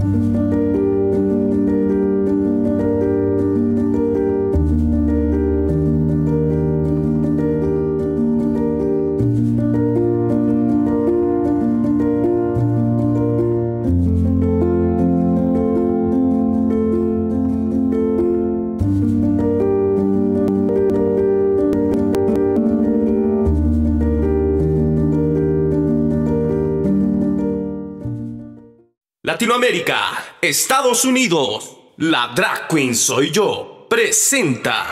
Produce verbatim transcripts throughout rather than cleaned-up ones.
Latinoamérica, Estados Unidos, la Drag Queen Soy Yo presenta.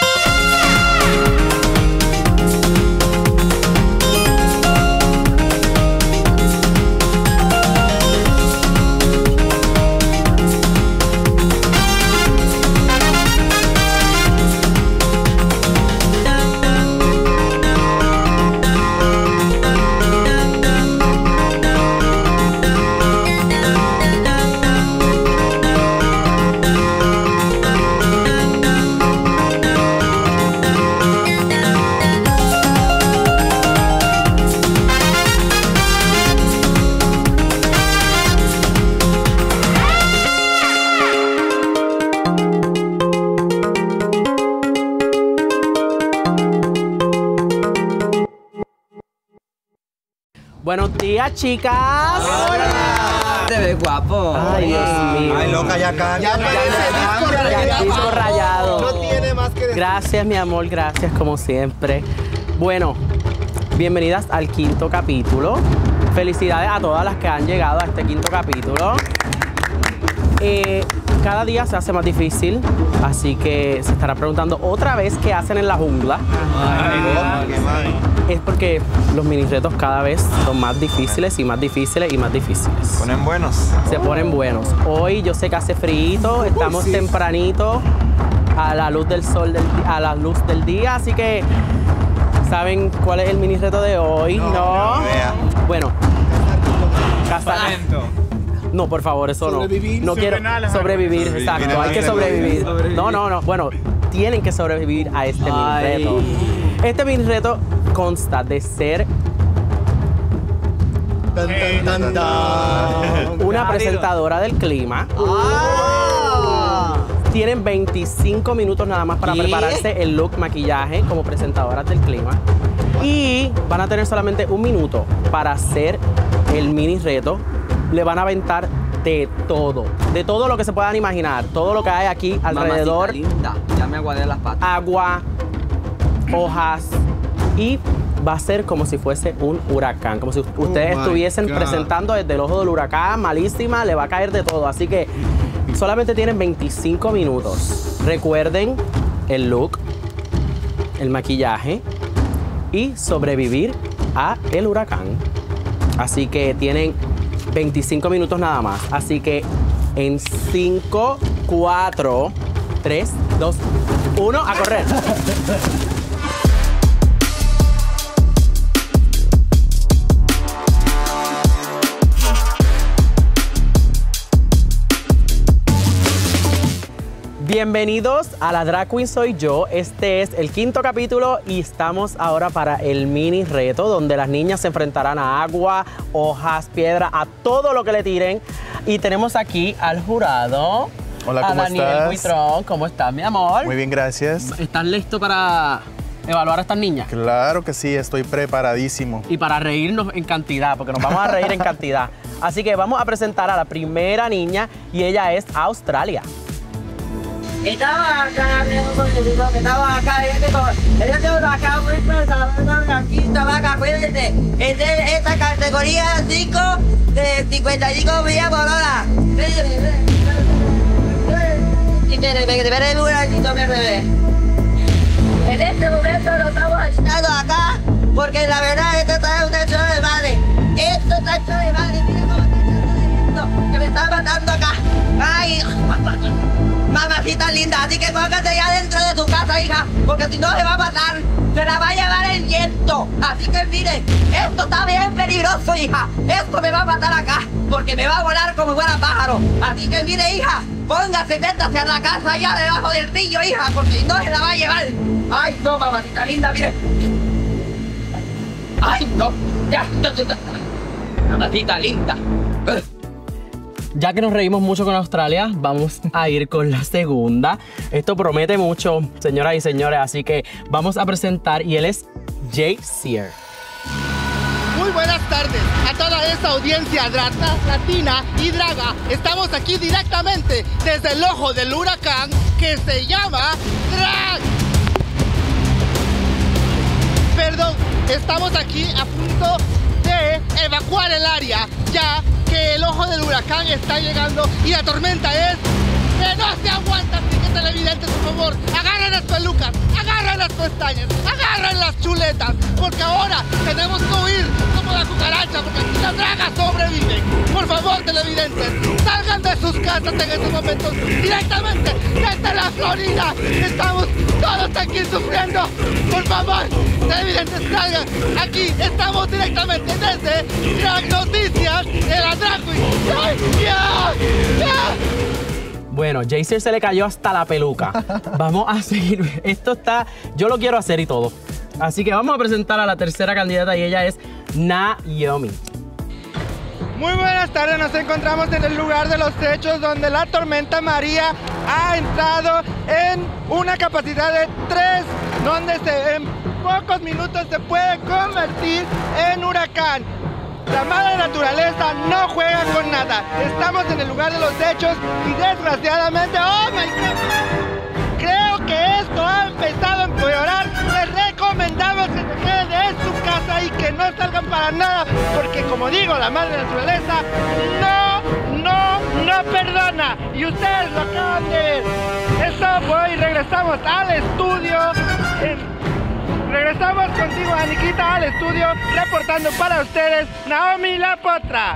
Buenos días, chicas. Hola. Te ves guapo. Ay, Dios mío. Ay, loca, ya acá. Ya Ya disco rayado. No tiene más que decir. Gracias, mi amor, gracias como siempre. Bueno, bienvenidas al quinto capítulo. Felicidades a todas las que han llegado a este quinto capítulo. Eh, cada día se hace más difícil, así que se estará preguntando otra vez qué hacen en la jungla. Ay, qué mal. Es porque los mini retos cada vez son más difíciles y más difíciles y más difíciles. Se ponen buenos. Se ponen buenos. Hoy yo sé que hace frío, estamos Uy, sí. tempranito a la luz del sol, del, a la luz del día, así que ¿saben cuál es el mini reto de hoy? No, No. no, vea. Bueno, cazar. No, por favor, eso no. Sobrevivir. No quiero sobrevivir, Sobrevivir. exacto. Mira, Hay que mira, sobrevivir. sobrevivir. No, no, no. Bueno, tienen que sobrevivir a este mini Ay. reto. Este mini reto consta de ser Tan, tan, tan, tan. una presentadora del clima. Tienen veinticinco minutos nada más para ¿Qué? prepararse el look, maquillaje como presentadoras del clima. Y van a tener solamente un minuto para hacer el mini reto. Le van a aventar de todo, de todo lo que se puedan imaginar, todo lo que hay aquí alrededor. Mamacita linda. Ya me aguadé las patas. Agua, hojas y va a ser como si fuese un huracán, como si ustedes my estuviesen God. presentando desde el ojo del huracán, malísima, le va a caer de todo, así que solamente tienen veinticinco minutos. Recuerden el look, el maquillaje y sobrevivir a el huracán. Así que tienen veinticinco minutos nada más. Así que en cinco, cuatro, tres, dos, uno, a correr. Bienvenidos a la Drag Queen Soy Yo. Este es el quinto capítulo y estamos ahora para el mini reto donde las niñas se enfrentarán a agua, hojas, piedra, a todo lo que le tiren. Y tenemos aquí al jurado. Hola, a ¿cómo Daniel estás? Buitrón. ¿Cómo estás, mi amor? Muy bien, gracias. ¿Estás listo para evaluar a estas niñas? Claro que sí, estoy preparadísimo. Y para reírnos en cantidad, porque nos vamos a reír en cantidad. Así que vamos a presentar a la primera niña y ella es Australia. Estaba acá, estaba acá, estaba acá, muy pesado, aquí estaba acá, acuérdense, es de esta categoría cinco de cincuenta y cinco millas por hora. Y te revés, te veré un ratito, me revés. En este momento lo estamos haciendo acá, porque la verdad esto está un hecho de madre. Esto está hecho de madre, mira cómo está hecho de esto, que me está matando acá. Ay, mamacita linda, así que póngate ya dentro de tu casa, hija, porque si no se va a matar, se la va a llevar el viento. Así que mire, esto está bien peligroso, hija. Esto me va a matar acá, porque me va a volar como fuera pájaro. Así que mire, hija, póngase, métase a la casa allá debajo del río, hija, porque si no se la va a llevar. Ay, no, mamacita linda, mire. Ay, no, ya, mamacita linda. Ya que nos reímmo mucho con Australia, vamos a ir con la segunda. Esto promete mucho, señoras y señores, así que vamos a presentar, y él es Jay Sear. Muy buenas tardes a toda esta audiencia drata, latina y draga. Estamos aquí directamente desde el ojo del huracán que se llama Drag. Perdón, estamos aquí a punto de evacuar el área, ya que el ojo del huracán está llegando y la tormenta es que no se aguanta. Así que, televidentes, por favor, agarren las pelucas, agarren las pestañas, agarren las chuletas, porque ahora tenemos que huir como la cucaracha, porque aquí las dragas sobreviven. Por favor, televidentes, salgan de sus casas en estos momentos, directamente desde la Florida. Estamos todos aquí sufriendo. Por favor, televidentes, salgan. Aquí estamos directamente desde Drag Noticias de la Drag Queen. ¡Ay, Dios! ¡Dios! Bueno, Jay Sear se le cayó hasta la peluca. Vamos a seguir. Esto está... Yo lo quiero hacer y todo. Así que vamos a presentar a la tercera candidata y ella es Naomi. Muy buenas tardes, nos encontramos en el lugar de los hechos donde la tormenta María ha entrado en una capacidad de tres, donde se, en pocos minutos se puede convertir en huracán. La madre naturaleza no juega con nada. Estamos en el lugar de los hechos y desgraciadamente, ¡oh my God! Creo que esto ha empezado a empeorar. Les recomendamos que se queden en su casa y que no salgan para nada, porque como digo, la madre naturaleza no, no, no perdona. Y ustedes lo acaban de ver. Eso fue y regresamos al estudio. En Regresamos contigo, Aniquita, al estudio, reportando para ustedes, Naomi la Potra.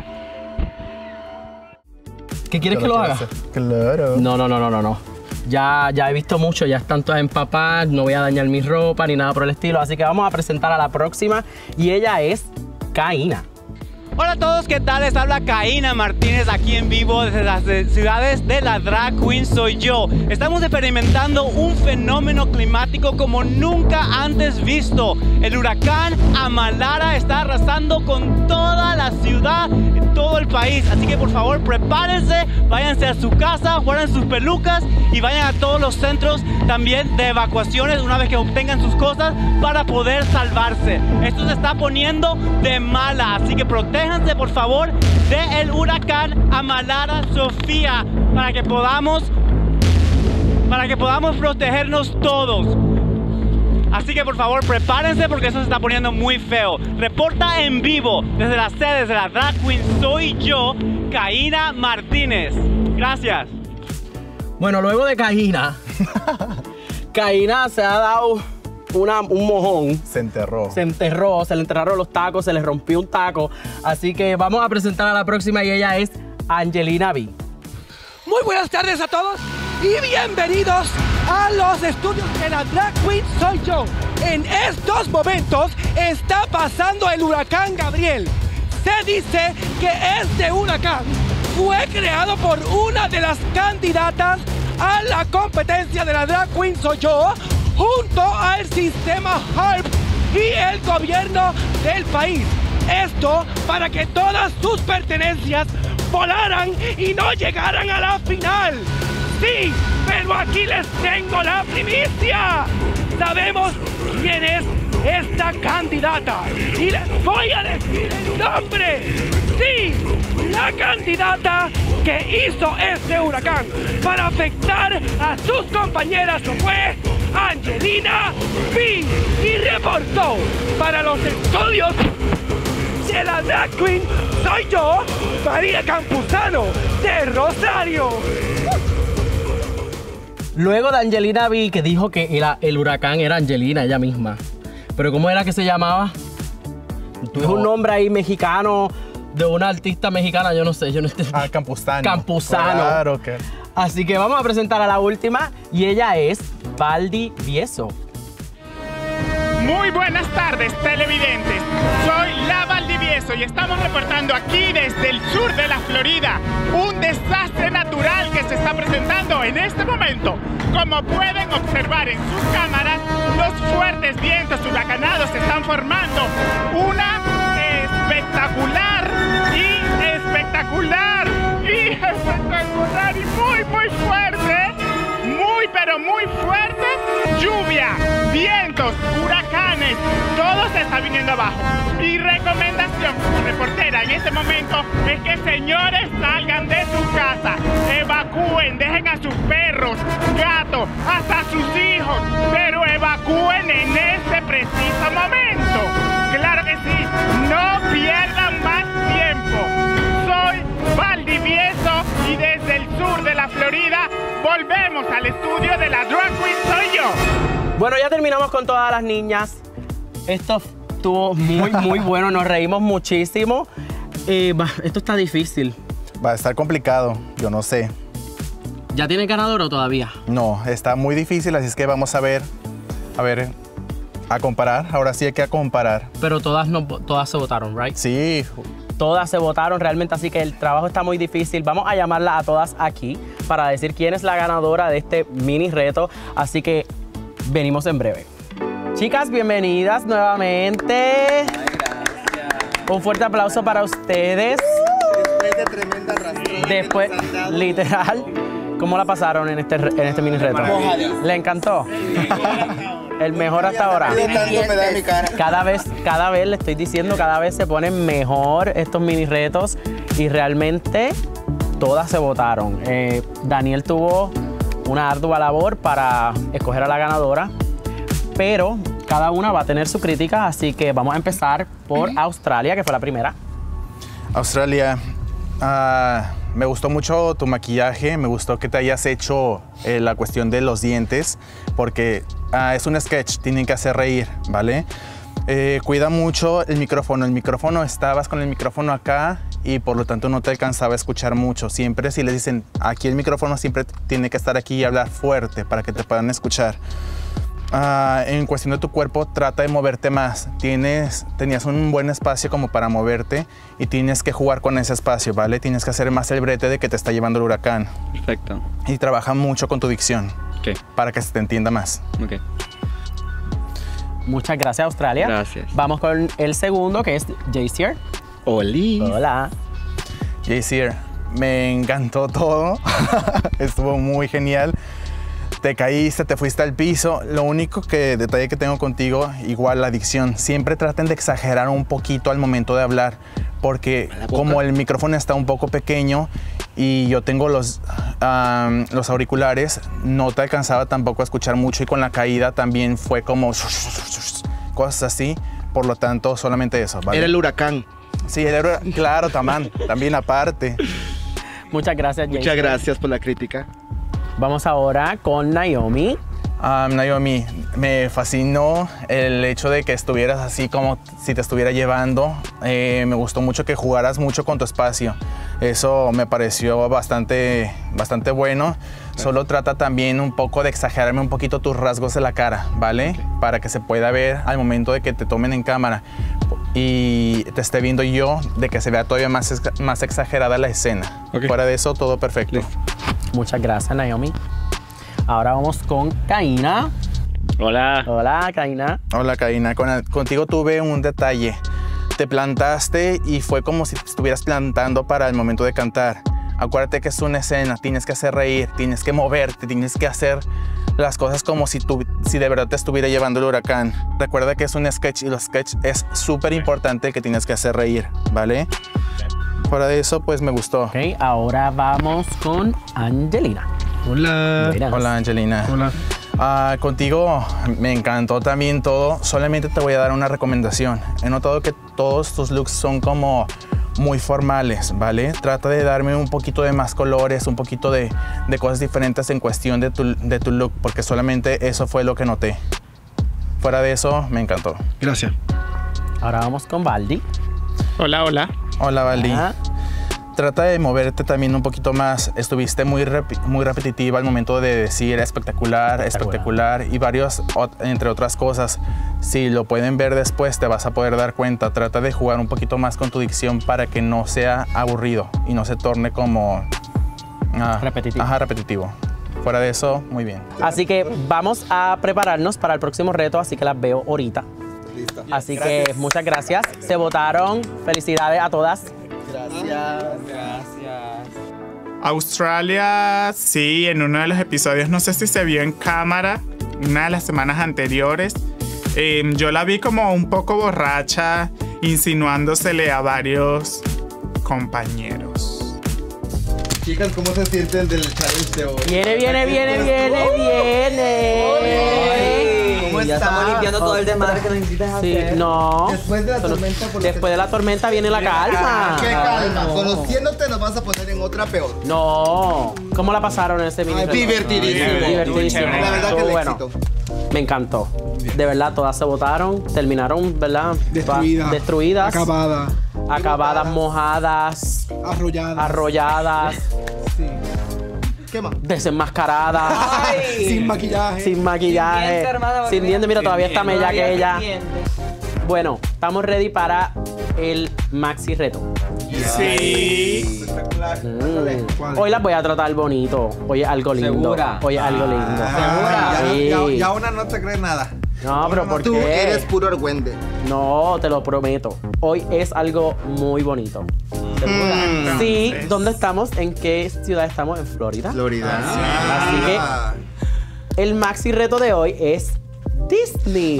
¿Qué quieres que lo haga? Claro. No, no, no, no, no, no. Ya, ya he visto mucho, ya están todas empapadas, no voy a dañar mi ropa ni nada por el estilo. Así que vamos a presentar a la próxima y ella es Kaina. Hola a todos, ¿qué tal? Les habla Kaina Martínez aquí en vivo desde las ciudades de la Drag Queen Soy Yo. Estamos experimentando un fenómeno climático como nunca antes visto. El huracán Amalara está arrasando con toda la ciudad, en todo el país. Así que por favor prepárense, váyanse a su casa, guarden sus pelucas y vayan a todos los centros también de evacuaciones una vez que obtengan sus cosas para poder salvarse. Esto se está poniendo de mala, así que protéjanse por favor del huracán Amalara Sofía para que podamos para que podamos protegernos todos. Así que por favor prepárense porque eso se está poniendo muy feo. Reporta en vivo desde las sedes de la Drag Queen Soy Yo, Kaina Martínez. Gracias. Bueno, luego de Kaina, Kaina se ha dado Una, un mojón. Se enterró. Se enterró, se le enterraron los tacos, se le rompió un taco. Así que vamos a presentar a la próxima y ella es Angelina B. Muy buenas tardes a todos y bienvenidos a los estudios de la Drag Queen Soy Yo. En estos momentos está pasando el huracán Gabriel. Se dice que este huracán fue creado por una de las candidatas a la competencia de la Drag Queen Soy Yo, junto al sistema HARP y el gobierno del país. Esto para que todas sus pertenencias volaran y no llegaran a la final. Sí, pero aquí les tengo la primicia. Sabemos quién es esta candidata y les voy a decir el nombre. Sí, la candidata que hizo este huracán para afectar a sus compañeras fue Angelina B. Y reportó para los estudios de la Drag Queen Soy Yo, María Campuzano de Rosario. Luego de Angelina B, que dijo que el, el huracán era Angelina, ella misma. Pero ¿cómo era que se llamaba? Tú no. Un nombre ahí mexicano, de una artista mexicana, yo no sé, yo no estoy... Ah, Campuzano. Campuzano. Claro que... Así que vamos a presentar a la última y ella es Valdivieso. Muy buenas tardes, televidentes. Soy la Valdivieso y estamos reportando aquí desde el sur de la Florida un desastre natural que se está presentando en este momento. Como pueden observar en sus cámaras, los fuertes vientos huracanados se están formando. Una espectacular y espectacular feliz, espectacular y muy, muy fuerte. Muy, pero muy fuerte. Lluvia, vientos, huracanes, todo se está viniendo abajo. Mi recomendación como reportera en este momento es que señores salgan de su casa, evacúen, dejen a sus perros, gatos, hasta sus hijos, pero evacúen en este preciso momento. Claro que sí, no pierdan más tiempo. Soy Valdivieso y desde el sur de la Florida volvemos al estudio de la Drag Queen Soy Yo. Bueno, ya terminamos con todas las niñas. Esto estuvo muy, muy bueno. Nos reímos muchísimo. Eh, bah, esto está difícil. Va a estar complicado, yo no sé. ¿Ya tiene ganador o todavía? No, está muy difícil, así es que vamos a ver, a ver, a comparar. Ahora sí hay que comparar. Pero todas, no, todas se votaron, ¿right? Sí. Todas se votaron realmente, así que el trabajo está muy difícil. Vamos a llamarla a todas aquí para decir quién es la ganadora de este mini reto. Así que venimos en breve. Chicas, bienvenidas nuevamente. Ay, gracias. Un fuerte aplauso para ustedes. Después de tremenda razón. Después, literal, ¿cómo la pasaron en este, en este mini reto? ¿Le encantó? El mejor hasta ahora. Cada vez, cada vez, le estoy diciendo, cada vez se ponen mejor estos mini retos y realmente todas se votaron. Eh, Daniel tuvo una ardua labor para escoger a la ganadora, pero cada una va a tener su crítica, así que vamos a empezar por Australia, que fue la primera. Australia, uh, me gustó mucho tu maquillaje, me gustó que te hayas hecho eh, la cuestión de los dientes, porque uh, es un sketch, tienen que hacer reír, ¿vale? Eh, cuida mucho el micrófono, el micrófono, estabas con el micrófono acá y por lo tanto no te alcanzaba a escuchar mucho. Siempre si les dicen, aquí el micrófono siempre tiene que estar aquí y hablar fuerte para que te puedan escuchar. Uh, en cuestión de tu cuerpo, trata de moverte más. Tienes, tenías un buen espacio como para moverte y tienes que jugar con ese espacio, ¿vale? Tienes que hacer más el brete de que te está llevando el huracán. Perfecto. Y trabaja mucho con tu dicción. Okay. Para que se te entienda más. Okay. Muchas gracias, Australia. Gracias. Vamos con el segundo, que es Jaycier. Oli. Hola. Jaycier, me encantó todo. Estuvo muy genial. Te caíste, te fuiste al piso. Lo único que detalle que tengo contigo, igual la dicción. Siempre traten de exagerar un poquito al momento de hablar, porque como el micrófono está un poco pequeño y yo tengo los, um, los auriculares, no te alcanzaba tampoco a escuchar mucho y con la caída también fue como cosas así. Por lo tanto, solamente eso, ¿vale? Era el huracán. Sí, era, claro, tamán, también aparte. Muchas gracias, Jaycier. Muchas gracias por la crítica. Vamos ahora con Naomi. Um, Naomi, me fascinó el hecho de que estuvieras así como si te estuviera llevando. Eh, me gustó mucho que jugaras mucho con tu espacio. Eso me pareció bastante, bastante bueno. Solo trata también un poco de exagerarme un poquito tus rasgos de la cara, ¿vale? Okay. Para que se pueda ver al momento de que te tomen en cámara y te esté viendo yo, de que se vea todavía más, más exagerada la escena. Okay. Fuera de eso, todo perfecto. Listo. Muchas gracias, Naomi. Ahora vamos con Kaina. Hola. Hola, Kaina. Hola, Kaina. Con, contigo tuve un detalle. Te plantaste y fue como si te estuvieras plantando para el momento de cantar. Acuérdate que es una escena, tienes que hacer reír, tienes que moverte, tienes que hacer las cosas como si, tu, si de verdad te estuviera llevando el huracán. Recuerda que es un sketch y los sketch es súper importante que tienes que hacer reír, ¿vale? Fuera de eso, pues me gustó. Ok, ahora vamos con Angelina. Hola. Buenas. Hola, Angelina. Hola. Uh, contigo me encantó también todo. Solamente te voy a dar una recomendación. He notado que todos tus looks son como muy formales, ¿vale? Trata de darme un poquito de más colores, un poquito de, de cosas diferentes en cuestión de tu, de tu look, porque solamente eso fue lo que noté. Fuera de eso, me encantó. Gracias. Ahora vamos con Baldi. Hola, hola. Hola, Baldi. Ah. Trata de moverte también un poquito más. Estuviste muy, rep muy repetitiva al momento de decir espectacular, espectacular y varios, entre otras cosas. Si lo pueden ver después, te vas a poder dar cuenta. Trata de jugar un poquito más con tu dicción para que no sea aburrido y no se torne como... Ah, repetitivo. Ajá, repetitivo. Fuera de eso, muy bien. Así que vamos a prepararnos para el próximo reto, así que las veo ahorita. Listo. Así Gracias. que muchas gracias. Se votaron. Felicidades a todas. Gracias. Gracias. Australia, sí, en uno de los episodios, no sé si se vio en cámara, una de las semanas anteriores, eh, yo la vi como un poco borracha, insinuándosele a varios compañeros. Chicas, ¿cómo se sienten del challenge de hoy? Viene, viene, viene, viene, viene. ¿Cómo Ya estás? estamos limpiando todo el desmadre que necesitas Sí, hacer. no. Después de la Eso no- tormenta, por lo Después que- de la tormenta viene la calma. ¿Qué calma? Conociéndote nos vas a poner en otra peor. No. ¿Cómo la pasaron en ese mini? Ay, reto? divertidísimo. Divertidísimo. La verdad que Estuvo el bueno. éxito. Me encantó. De verdad, todas se botaron, terminaron, ¿verdad? Destruida. Todas destruidas. Acabada. Acabadas, mojadas, Arrollada. arrolladas, Sí. ¿Qué más? desenmascaradas, Sin maquillaje. sin maquillaje, Sin dientes, hermana, sin dientes. Mira, todavía está mella que ella. Dientes. Bueno, estamos ready para el maxi reto. Sí. Espectacular. Mm. Hoy las voy a tratar bonito. Hoy es algo lindo. ¿Segura? Hoy es algo lindo. Ah, ya, Sí. ya, ya una no te cree nada. No, pero ¿por Tú qué? eres puro argüende. No, te lo prometo. Hoy es algo muy bonito. Mm. Sí, ¿dónde estamos? ¿En qué ciudad estamos? En Florida. Florida. Así que el maxi reto de hoy es Disney.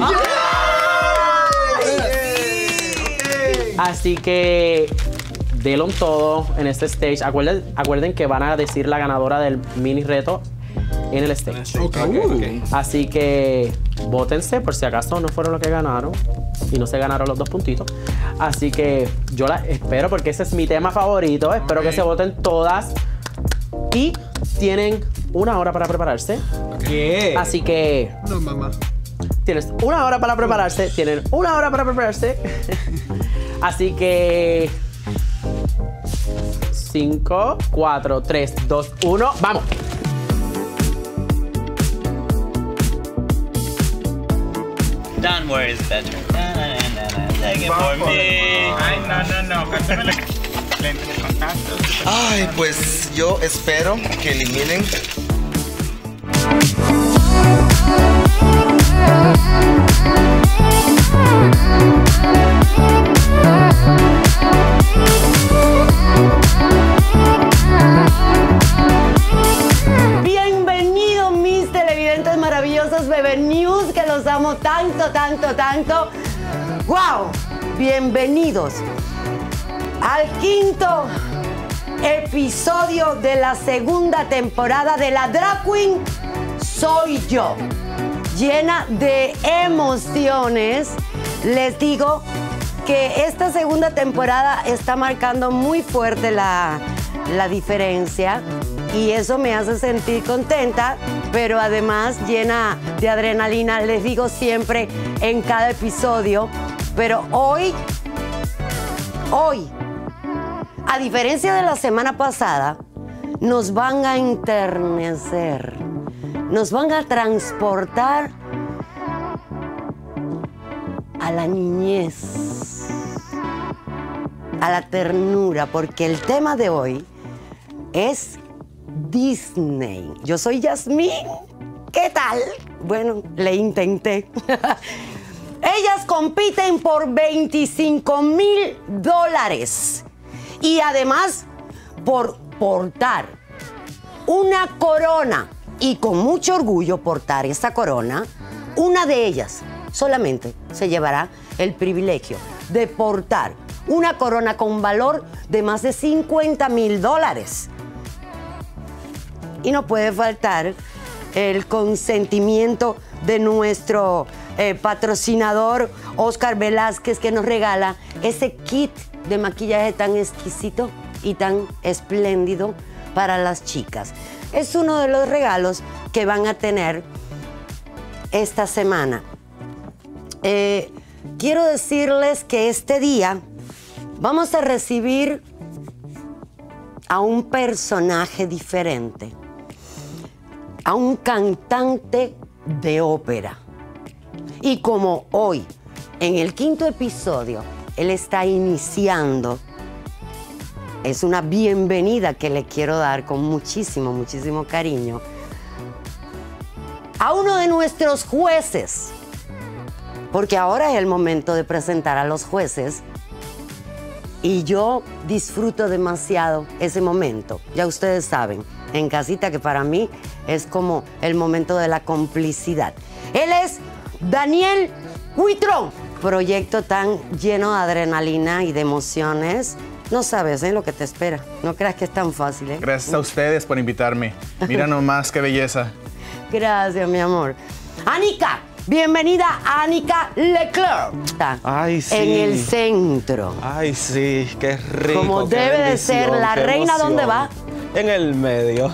Así que delon todo en este stage. Acuerden, acuerden que van a decir la ganadora del mini reto en el stage. Ok. Así que vótense por si acaso no fueron los que ganaron y no se ganaron los dos puntitos. Así que yo la espero porque ese es mi tema favorito. Espero que se voten todas y tienen una hora para prepararse. ¿Qué? Así que No, mamá. tienes una hora para prepararse, tienen una hora para prepararse. Así que cinco, cuatro, tres, dos, uno, ¡vamos! Done where is better. Na, na, na, na, na. Take it for me. Ay, no, no, no, cántame la lente de contacto. Ay, pues yo espero que eliminen. Bienvenidos mis televidentes maravillosos Bebé News, que los amo tanto, tanto, tanto. ¡Wow! Bienvenidos al quinto episodio de la segunda temporada de la Drag Queen Soy Yo. Llena de emociones, les digo que esta segunda temporada está marcando muy fuerte la, la diferencia y eso me hace sentir contenta, pero además llena de adrenalina, les digo siempre en cada episodio. Pero hoy, hoy, a diferencia de la semana pasada, nos van a enternecer, nos van a transportar a la niñez, a la ternura, porque el tema de hoy es Disney. Yo soy Yasmín. ¿Qué tal? Bueno, le intenté. Ellas compiten por veinticinco mil dólares y además por portar una corona y con mucho orgullo portar esa corona. Una de ellas solamente se llevará el privilegio de portar una corona con valor de más de cincuenta mil dólares. Y no puede faltar el consentimiento de nuestro eh, patrocinador Oscar Velázquez, que nos regala ese kit de maquillaje tan exquisito y tan espléndido para las chicas. Es uno de los regalos que van a tener esta semana. Eh, quiero decirles que este día vamos a recibir a un personaje diferente, a un cantante de ópera. Y como hoy, en el quinto episodio, él está iniciando, es una bienvenida que le quiero dar con muchísimo, muchísimo cariño a uno de nuestros jueces, porque ahora es el momento de presentar a los jueces Y yo disfruto demasiado ese momento. Ya ustedes saben, en casita, que para mí es como el momento de la complicidad. Él es Daniel Huitrón. Proyecto tan lleno de adrenalina y de emociones. No sabes, ¿eh? Lo que te espera. No creas que es tan fácil, ¿eh? Gracias a ustedes por invitarme. Mira nomás qué belleza. Gracias, mi amor. Anika, bienvenida a Anika Leclerc. Ay, sí. En el centro. Ay, sí, qué rico. Como qué debe de bendición, ser. La qué reina, emoción. ¿dónde va? En el medio.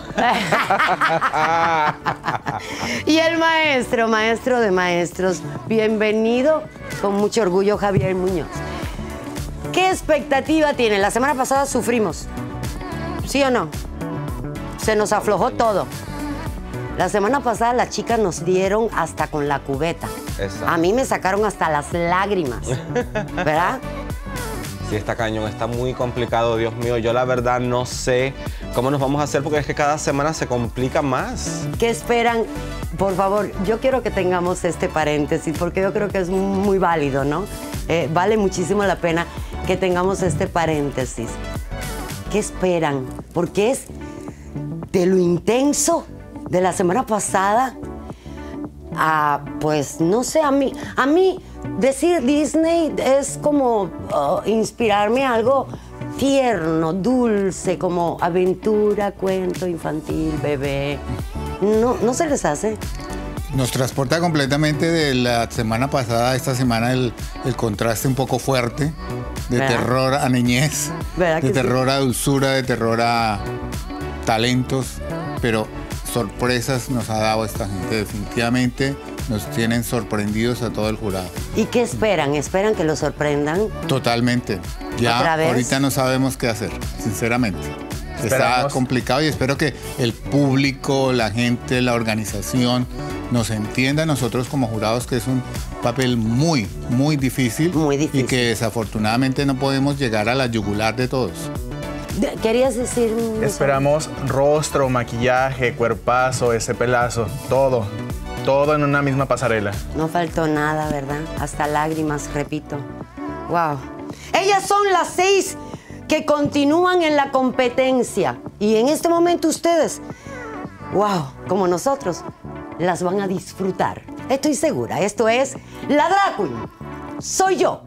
Y el maestro, maestro de maestros, bienvenido con mucho orgullo, Javier Muñoz. ¿Qué expectativa tiene? La semana pasada sufrimos, ¿sí o no? Se nos aflojó todo. La semana pasada las chicas nos dieron hasta con la cubeta. Exacto. A mí me sacaron hasta las lágrimas, ¿verdad? Sí, está cañón, está muy complicado, Dios mío. Yo la verdad no sé cómo nos vamos a hacer porque es que cada semana se complica más. ¿Qué esperan? Por favor, yo quiero que tengamos este paréntesis porque yo creo que es muy válido, ¿no? Eh, vale muchísimo la pena que tengamos este paréntesis. ¿Qué esperan? Porque es de lo intenso de la semana pasada a, pues, no sé, a mí, a mí decir Disney es como uh, inspirarme a algo tierno, dulce, como aventura, cuento infantil, bebé. ¿No, no se les hace? Nos transporta completamente de la semana pasada a esta semana el, el contraste un poco fuerte, de ¿verdad? Terror a niñez, ¿verdad de que terror sí? a dulzura, de terror a talentos, pero sorpresas nos ha dado esta gente. Definitivamente nos tienen sorprendidos a todo el jurado. ¿Y qué esperan? ¿Esperan que lo sorprendan? Totalmente. Ya ¿Otra vez? ahorita no sabemos qué hacer, sinceramente. Está Esperamos. complicado y espero que el público, la gente, la organización nos entienda, nosotros como jurados, que es un papel muy, muy difícil, Muy difícil. y que desafortunadamente no podemos llegar a la yugular de todos. De- ¿Querías decir? Esperamos rostro, maquillaje, cuerpazo, ese pelazo, todo. Todo en una misma pasarela. No faltó nada, ¿verdad? Hasta lágrimas, repito. Wow. Ellas son las seis que continúan en la competencia. Y en este momento ustedes, wow, como nosotros, las van a disfrutar. Estoy segura. Esto es La Drag Queen Soy Yo.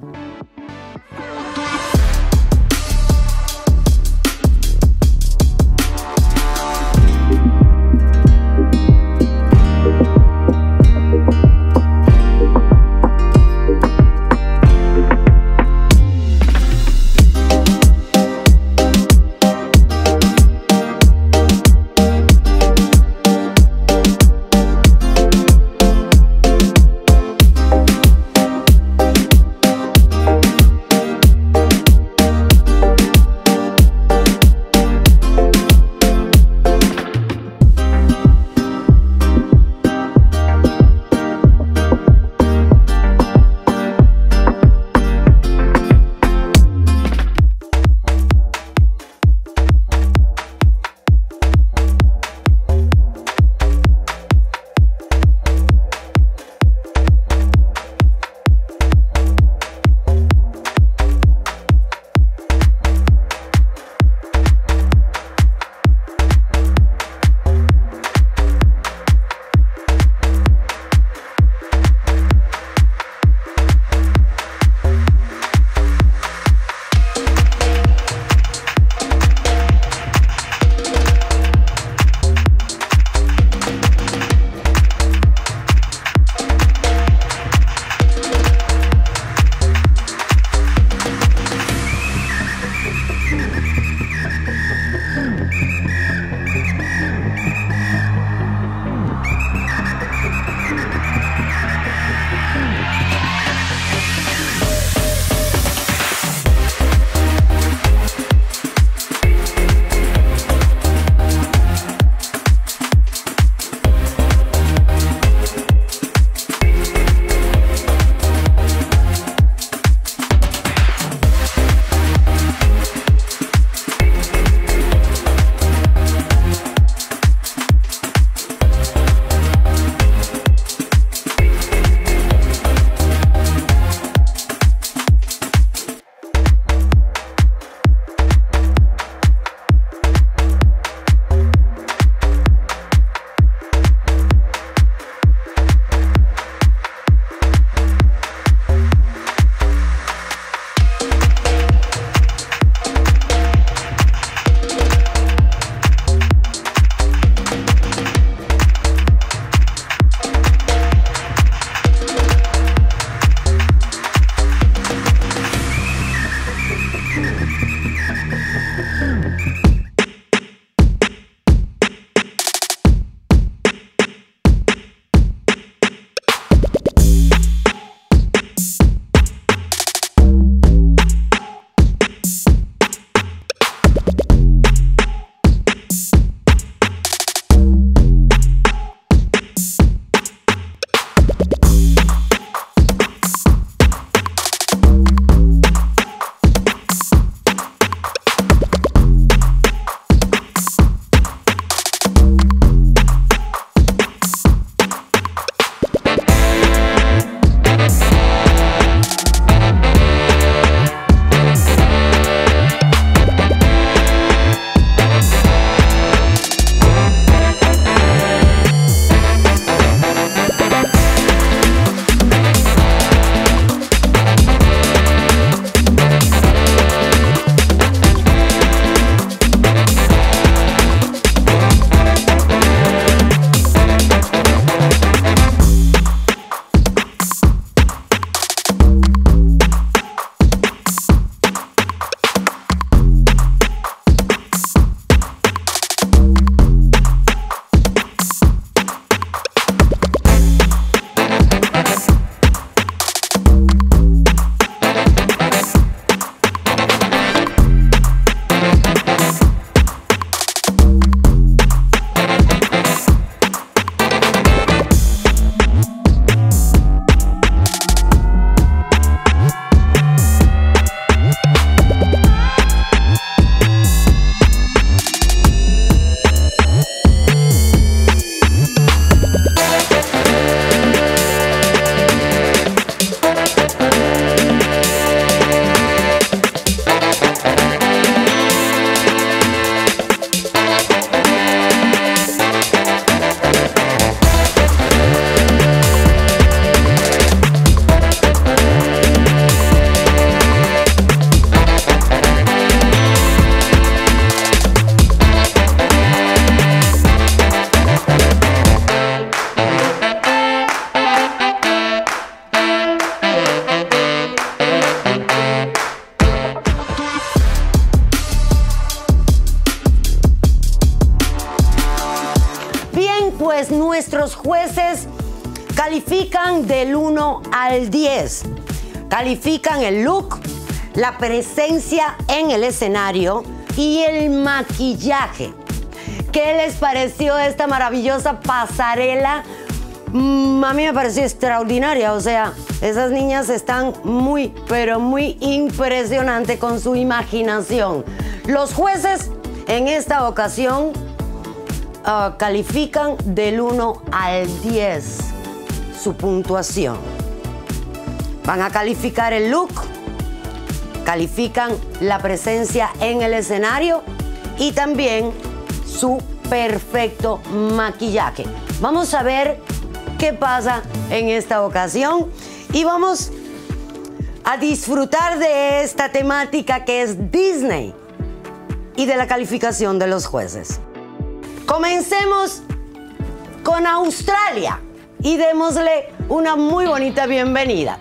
Bien, pues nuestros jueces califican del uno al diez. Califican el look, la presencia en el escenario y el maquillaje. ¿Qué les pareció esta maravillosa pasarela? Mm, a mí me pareció extraordinaria, o sea, esas niñas están muy, pero muy impresionantes con su imaginación. Los jueces en esta ocasión uh, califican del uno al diez su puntuación. Van a calificar el look, califican la presencia en el escenario y también su perfecto maquillaje. Vamos a ver qué pasa en esta ocasión y vamos a disfrutar de esta temática que es Disney y de la calificación de los jueces. Comencemos con Australia y démosle una muy bonita bienvenida.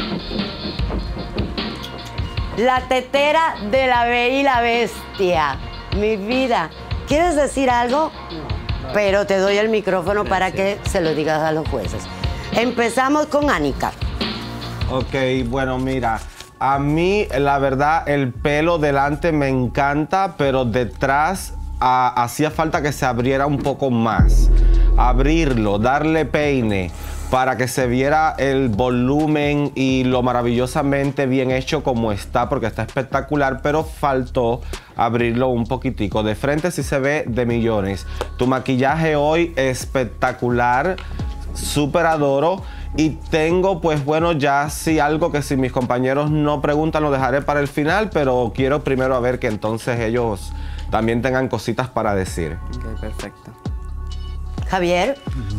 La tetera de la Bella y la Bestia. Mi vida, ¿quieres decir algo? No. Pero te doy el micrófono para que se lo digas a los jueces. Empezamos con Anika. Ok, bueno, mira, a mí la verdad el pelo delante me encanta, pero detrás a, hacía falta que se abriera un poco más. Abrirlo, darle peine para que se viera el volumen y lo maravillosamente bien hecho como está, porque está espectacular, pero faltó abrirlo un poquitico. De frente sí se ve de millones. Tu maquillaje hoy espectacular, súper adoro. Y tengo, pues bueno, ya sí algo que si mis compañeros no preguntan lo dejaré para el final, pero quiero primero a ver que entonces ellos también tengan cositas para decir. Ok, perfecto. Javier.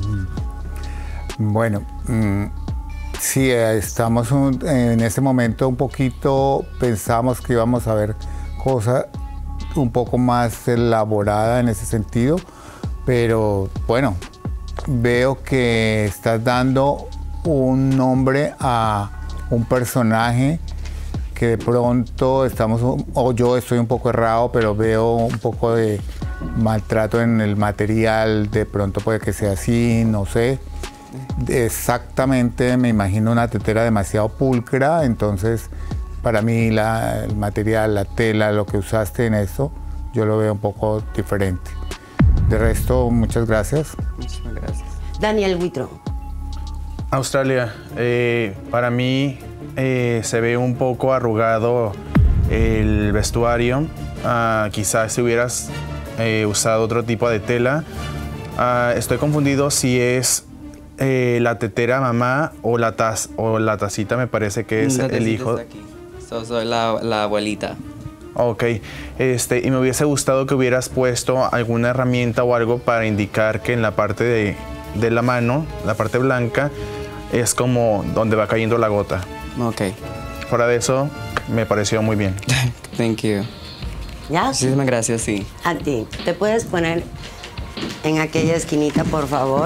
Bueno, mmm, sí, estamos un, en este momento un poquito, pensamos que íbamos a ver cosas un poco más elaboradas en ese sentido, pero bueno, veo que estás dando un nombre a un personaje que de pronto estamos, o yo estoy un poco errado, pero veo un poco de maltrato en el material, de pronto puede que sea así, no sé. Exactamente, me imagino una tetera demasiado pulcra, entonces para mí la, el material, la tela, lo que usaste en esto, yo lo veo un poco diferente. De resto, muchas gracias. Muchas gracias. Daniel Huitrón. Australia, eh, para mí eh, se ve un poco arrugado el vestuario. Uh, quizás si hubieras eh, usado otro tipo de tela. Uh, estoy confundido si es eh, la tetera mamá o la, taz, o la tacita, me parece que es la el hijo. Está aquí. So, soy la, la abuelita. Ok, este, y me hubiese gustado que hubieras puesto alguna herramienta o algo para indicar que en la parte de, de la mano, la parte blanca, es como donde va cayendo la gota. Ok. Fuera de eso, me pareció muy bien. Thank you. ¿Ya? Muchísimas gracias, sí. A ti. ¿Te puedes poner en aquella esquinita, por favor?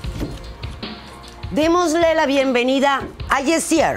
Démosle la bienvenida a Yesier.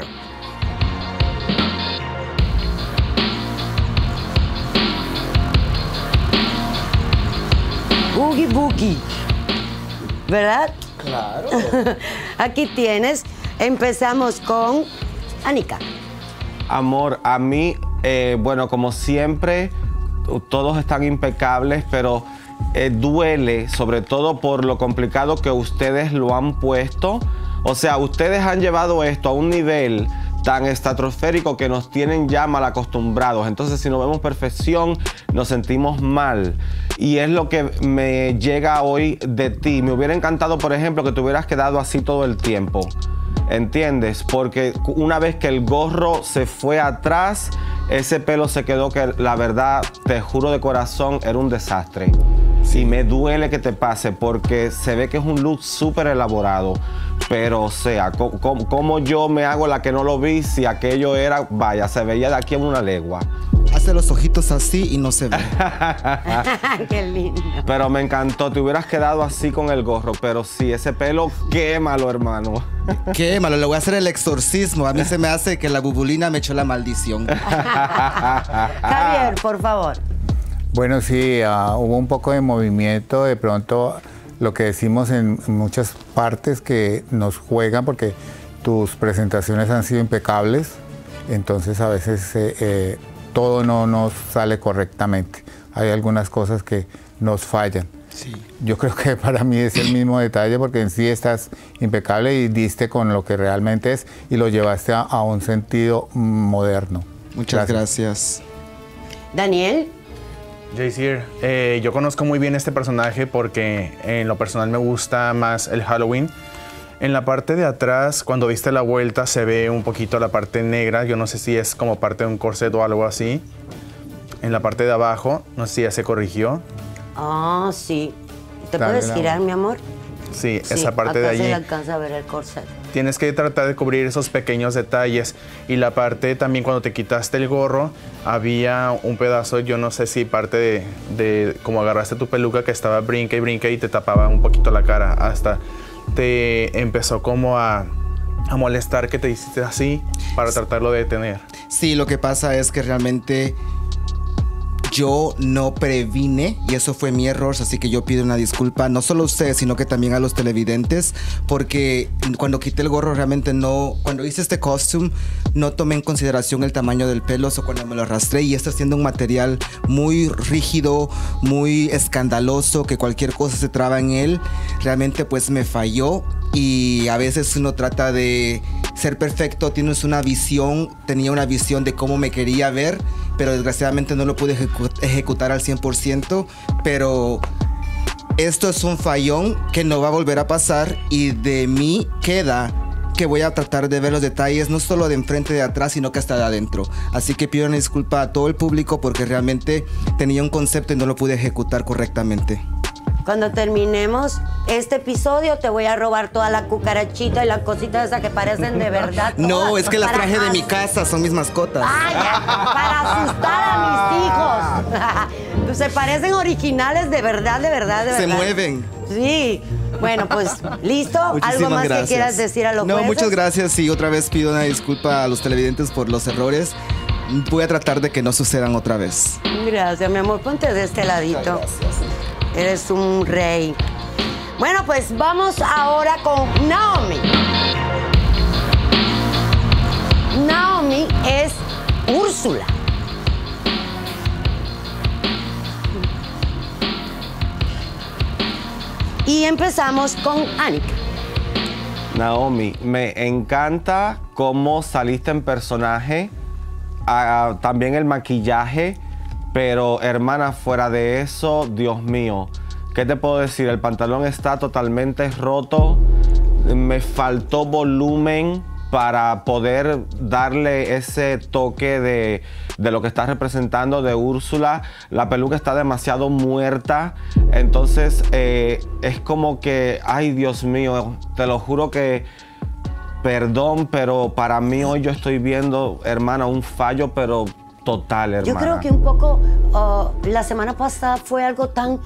Boogie Boogie. ¿Verdad? Claro. Aquí tienes. Empezamos con Anika. Amor, a mí, eh, bueno, como siempre, todos están impecables, pero eh, duele, sobre todo por lo complicado que ustedes lo han puesto. O sea, ustedes han llevado esto a un nivel tan estratosférico que nos tienen ya mal acostumbrados. Entonces, si no vemos perfección, nos sentimos mal. Y es lo que me llega hoy de ti. Me hubiera encantado, por ejemplo, que te hubieras quedado así todo el tiempo. ¿Entiendes? Porque una vez que el gorro se fue atrás, ese pelo se quedó que la verdad, te juro de corazón, era un desastre. Sí, me duele que te pase porque se ve que es un look súper elaborado. Pero, o sea, ¿cómo, cómo yo me hago la que no lo vi si aquello era, vaya, se veía de aquí a una legua? Hace los ojitos así y no se ve. Qué lindo. Pero me encantó, te hubieras quedado así con el gorro, pero sí, ese pelo, quémalo, hermano. Quémalo, le voy a hacer el exorcismo. A mí se me hace que la bubulina me echó la maldición. Javier, por favor. Bueno, sí, uh, hubo un poco de movimiento, de pronto lo que decimos en muchas partes que nos juegan porque tus presentaciones han sido impecables, entonces a veces eh, eh, todo no nos sale correctamente. Hay algunas cosas que nos fallan. Sí. Yo creo que para mí es el mismo detalle porque en sí estás impecable y diste con lo que realmente es y lo llevaste a, a un sentido moderno. Muchas gracias. gracias. Daniel. Jacier, eh, yo conozco muy bien este personaje porque en lo personal me gusta más el Halloween. En la parte de atrás, cuando diste la vuelta, se ve un poquito la parte negra. Yo no sé si es como parte de un corset o algo así. En la parte de abajo, no sé si ya se corrigió. Ah, sí. ¿Te Dale, puedes dale. girar, mi amor? Sí, Sí, esa parte de acá se allí. le alcanza a ver el corset. Tienes que tratar de cubrir esos pequeños detalles. Y la parte también cuando te quitaste el gorro, había un pedazo, yo no sé si parte de, de como agarraste tu peluca que estaba brinca y brinca y te tapaba un poquito la cara. Hasta te empezó como a, a molestar que te hiciste así para tratarlo de detener. Sí, lo que pasa es que realmente yo no previne y eso fue mi error, así que yo pido una disculpa, no solo a ustedes, sino que también a los televidentes, porque cuando quité el gorro realmente no, cuando hice este costume, no tomé en consideración el tamaño del pelo, o cuando me lo arrastré y está siendo un material muy rígido, muy escandaloso, que cualquier cosa se traba en él, realmente pues me falló. Y a veces uno trata de ser perfecto, tienes una visión, tenía una visión de cómo me quería ver, pero desgraciadamente no lo pude ejecu- ejecutar al cien por ciento, pero esto es un fallón que no va a volver a pasar y de mí queda que voy a tratar de ver los detalles, no solo de enfrente de atrás, sino que hasta de adentro. Así que pido una disculpa a todo el público porque realmente tenía un concepto y no lo pude ejecutar correctamente. Cuando terminemos este episodio, te voy a robar toda la cucarachita y las cositas esas que parecen de verdad. No, todas, es que las para traje de as- mi casa, son mis mascotas. ¡Ay, ya! Para asustar a mis hijos. Se parecen originales de verdad, de verdad, de verdad. Se mueven. Sí. Bueno, pues, ¿listo? ¿Algo Muchísimas más gracias. que quieras decir a los No, jueces? muchas gracias y otra vez pido una disculpa a los televidentes por los errores. Voy a tratar de que no sucedan otra vez. Gracias, mi amor. Ponte de este ladito. Eres un rey. Bueno, pues vamos ahora con Naomi. Naomi es Úrsula. Y empezamos con Annika. Naomi, me encanta cómo saliste en personaje, ah, también el maquillaje, pero hermana, fuera de eso, Dios mío, ¿qué te puedo decir? El pantalón está totalmente roto, me faltó volumen para poder darle ese toque de, de lo que está representando de Úrsula. La peluca está demasiado muerta, entonces eh, es como que, ay Dios mío, te lo juro que, perdón, pero para mí hoy yo estoy viendo, hermana, un fallo, pero total, hermana. Yo creo que un poco uh, la semana pasada fue algo tan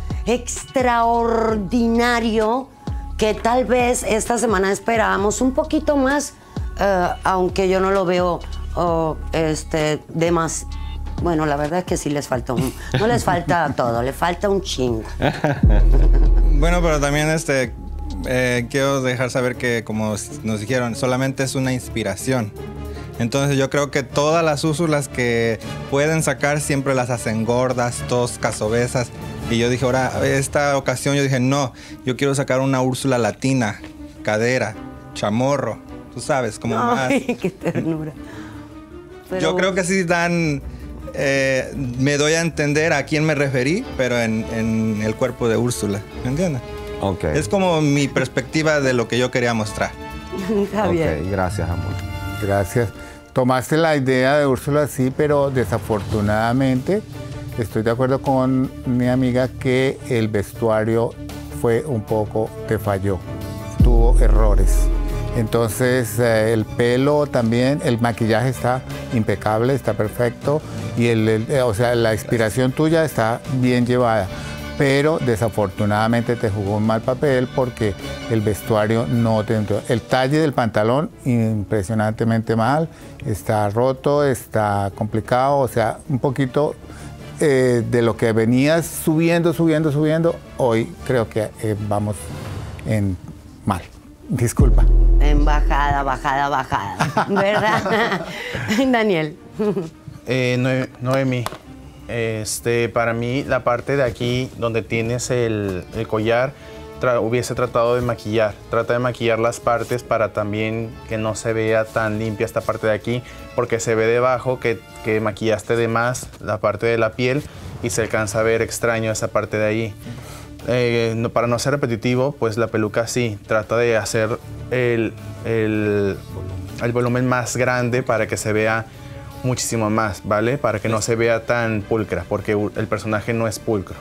extraordinario que tal vez esta semana esperábamos un poquito más, uh, aunque yo no lo veo uh, este, de más. Bueno, la verdad es que sí les falta un, no les falta todo, le falta un chingo. Bueno, pero también este, eh, quiero dejar saber que, como nos dijeron, solamente es una inspiración. Entonces yo creo que todas las Úrsulas que pueden sacar siempre las hacen gordas, toscas, obesas. Y yo dije, ahora, esta ocasión yo dije, no, yo quiero sacar una Úrsula latina, cadera, chamorro, tú sabes, como Ay, más. qué ternura. Pero- Yo creo que sí dan, eh, me doy a entender a quién me referí, pero en, en el cuerpo de Úrsula, ¿me entiendes? Ok. Es como mi perspectiva de lo que yo quería mostrar. Javier. Ok, gracias, amor. Gracias. Tomaste la idea de Úrsula, sí, pero desafortunadamente estoy de acuerdo con mi amiga que el vestuario fue un poco, te falló, tuvo errores. Entonces eh, el pelo también, el maquillaje está impecable, está perfecto y el, el- eh, o sea, la inspiración tuya está bien llevada, pero desafortunadamente te jugó un mal papel porque el vestuario no te entró. El talle del pantalón impresionantemente mal, está roto, está complicado, o sea, un poquito eh, de lo que venías subiendo, subiendo, subiendo, hoy creo que eh, vamos en mal. Disculpa. En bajada, bajada, bajada. ¿Verdad? Daniel. Eh, Noe- Noemi, este, para mí la parte de aquí donde tienes el, el collar, tra- hubiese tratado de maquillar. Trata de maquillar las partes para también que no se vea tan limpia esta parte de aquí, porque se ve debajo que, que maquillaste de más la parte de la piel y se alcanza a ver extraño esa parte de ahí. Eh, no- para no ser repetitivo, pues la peluca sí, trata de hacer el, el, el volumen más grande para que se vea muchísimo más, ¿vale? Para que no se vea tan pulcra, porque u- el personaje no es pulcro.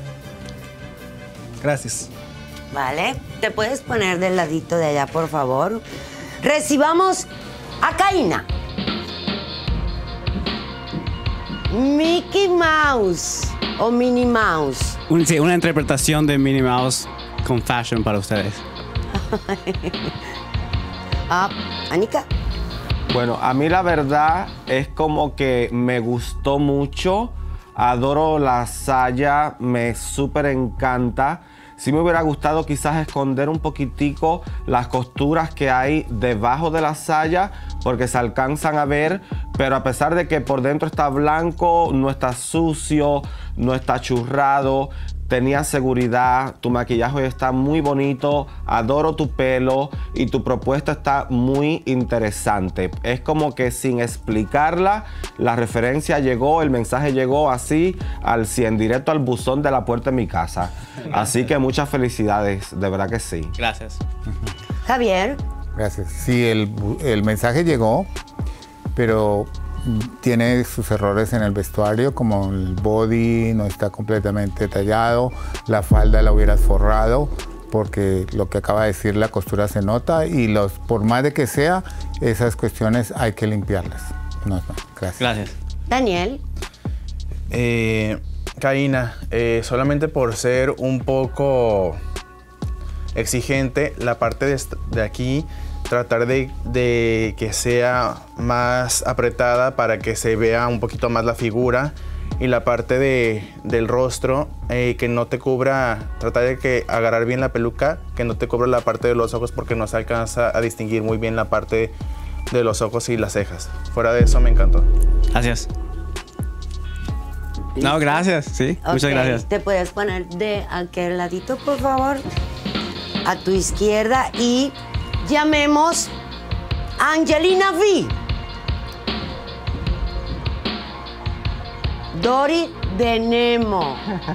Gracias. Vale, ¿te puedes poner del ladito de allá, por favor? Recibamos a Kaina. Mickey Mouse o Minnie Mouse. Un- sí, una interpretación de Minnie Mouse con fashion para ustedes. Ah, Anika. Bueno, a mí la verdad es como que me gustó mucho. Adoro la saya, me súper encanta. Sí me hubiera gustado quizás esconder un poquitico las costuras que hay debajo de la saya porque se alcanzan a ver, pero a pesar de que por dentro está blanco, no está sucio, no está churrado, tenía seguridad, tu maquillaje está muy bonito, adoro tu pelo y tu propuesta está muy interesante. Es como que sin explicarla, la referencia llegó, el mensaje llegó así al cien, directo al buzón de la puerta de mi casa. Así que muchas felicidades, de verdad que sí. Gracias. Javier. Gracias. Sí, el, bu- el mensaje llegó, pero mm, tiene sus errores en el vestuario, como el body no está completamente tallado, la falda la hubieras forrado, porque lo que acaba de decir, la costura se nota y los, por más de que sea, esas cuestiones hay que limpiarlas. No, no, gracias. Gracias. Daniel. Eh, Kaina, eh, solamente por ser un poco exigente, la parte de, est- de aquí, tratar de, de que sea más apretada para que se vea un poquito más la figura, y la parte de, del rostro, eh, que no te cubra, tratar de que agarrar bien la peluca, que no te cubra la parte de los ojos porque no se alcanza a distinguir muy bien la parte de los ojos y las cejas. Fuera de eso me encantó. Gracias. No, gracias, sí, muchas Ok, gracias. ¿te puedes poner de aquel ladito, por favor? A tu izquierda y llamemos a Angelina V. Dory de Nemo.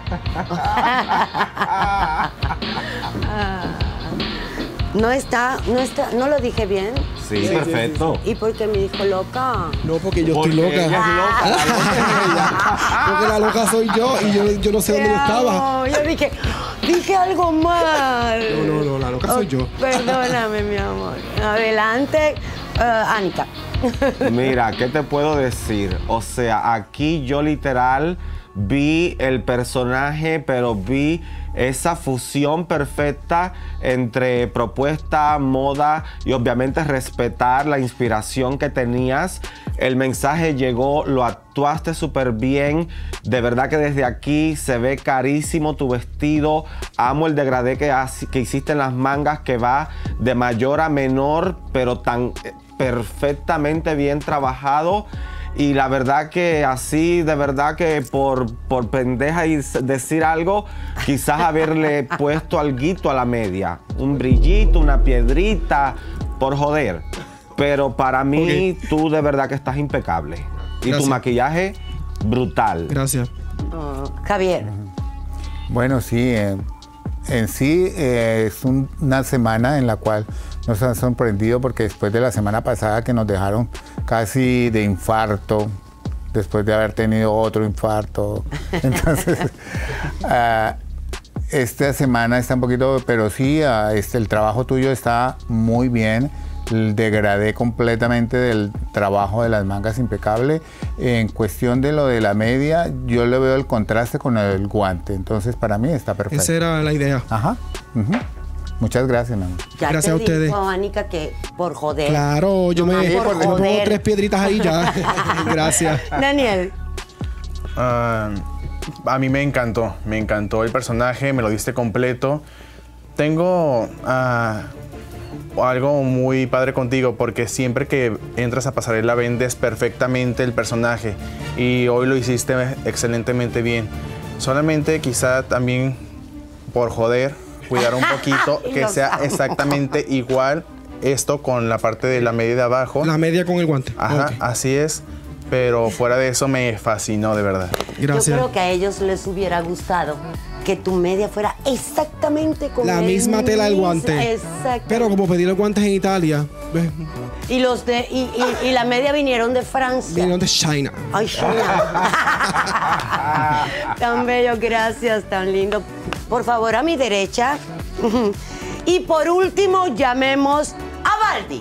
No está, no está, no lo dije bien. Sí, perfecto. ¿Y por qué me dijo loca? No, porque yo Porque estoy loca. ella es loca. Porque la loca soy yo y yo, yo no sé dónde yo estaba. No, yo dije, dije algo mal. No, no, no, la loca soy yo. Perdóname, mi amor. Adelante, uh, Anika. Mira, ¿qué te puedo decir? O sea, aquí yo literal vi el personaje, pero vi esa fusión perfecta entre propuesta, moda y obviamente respetar la inspiración que tenías. El mensaje llegó, lo actuaste súper bien. De verdad que desde aquí se ve carísimo tu vestido. Amo el degradé que, has- que hiciste en las mangas, que va de mayor a menor, pero tan eh, perfectamente bien trabajado. Y la verdad que así, de verdad que por, por pendeja y s- decir algo, quizás haberle puesto alguito a la media. Un brillito, una piedrita, por joder. Pero para mí, tú de verdad que estás impecable. Y Gracias. tu maquillaje, brutal. Gracias. Oh, Javier. Bueno, sí, eh, en sí eh, es un- una semana en la cual nos han sorprendido porque después de la semana pasada que nos dejaron casi de infarto, después de haber tenido otro infarto, entonces ah, esta semana está un poquito, pero sí, ah, este, el trabajo tuyo está muy bien. El degradé completamente del trabajo de las mangas impecable. En cuestión de lo de la media, yo le veo el contraste con el guante. Entonces, para mí está perfecto. Esa era la idea. Ajá. Ujú. Muchas gracias, mi amor. Ya Gracias te a ustedes. dijo, Anika, que por joder. Claro, yo me, Nomás yo por me pongo joder. tres piedritas ahí ya. Gracias. Daniel. Ah, A mí me encantó, me encantó el personaje, me lo diste completo. Tengo uh, algo muy padre contigo porque siempre que entras a pasarela vendes perfectamente el personaje y hoy lo hiciste excelentemente bien. Solamente quizá también por joder, cuidar un poquito que sea exactamente igual esto con la parte de la media de abajo. La media con el guante. Ajá, okay. Así es. Pero fuera de eso me fascinó, de verdad. Gracias. Yo creo que a ellos les hubiera gustado que tu media fuera exactamente con la misma tela del guante. Exacto. Pero como pedí los guantes en Italia. ¿ves? Y los de y, y, y la media vinieron de Francia. Vinieron de China. Ay, China. Tan bello, gracias, tan lindo. Por favor, a mi derecha. Y por último, llamemos a Baldi.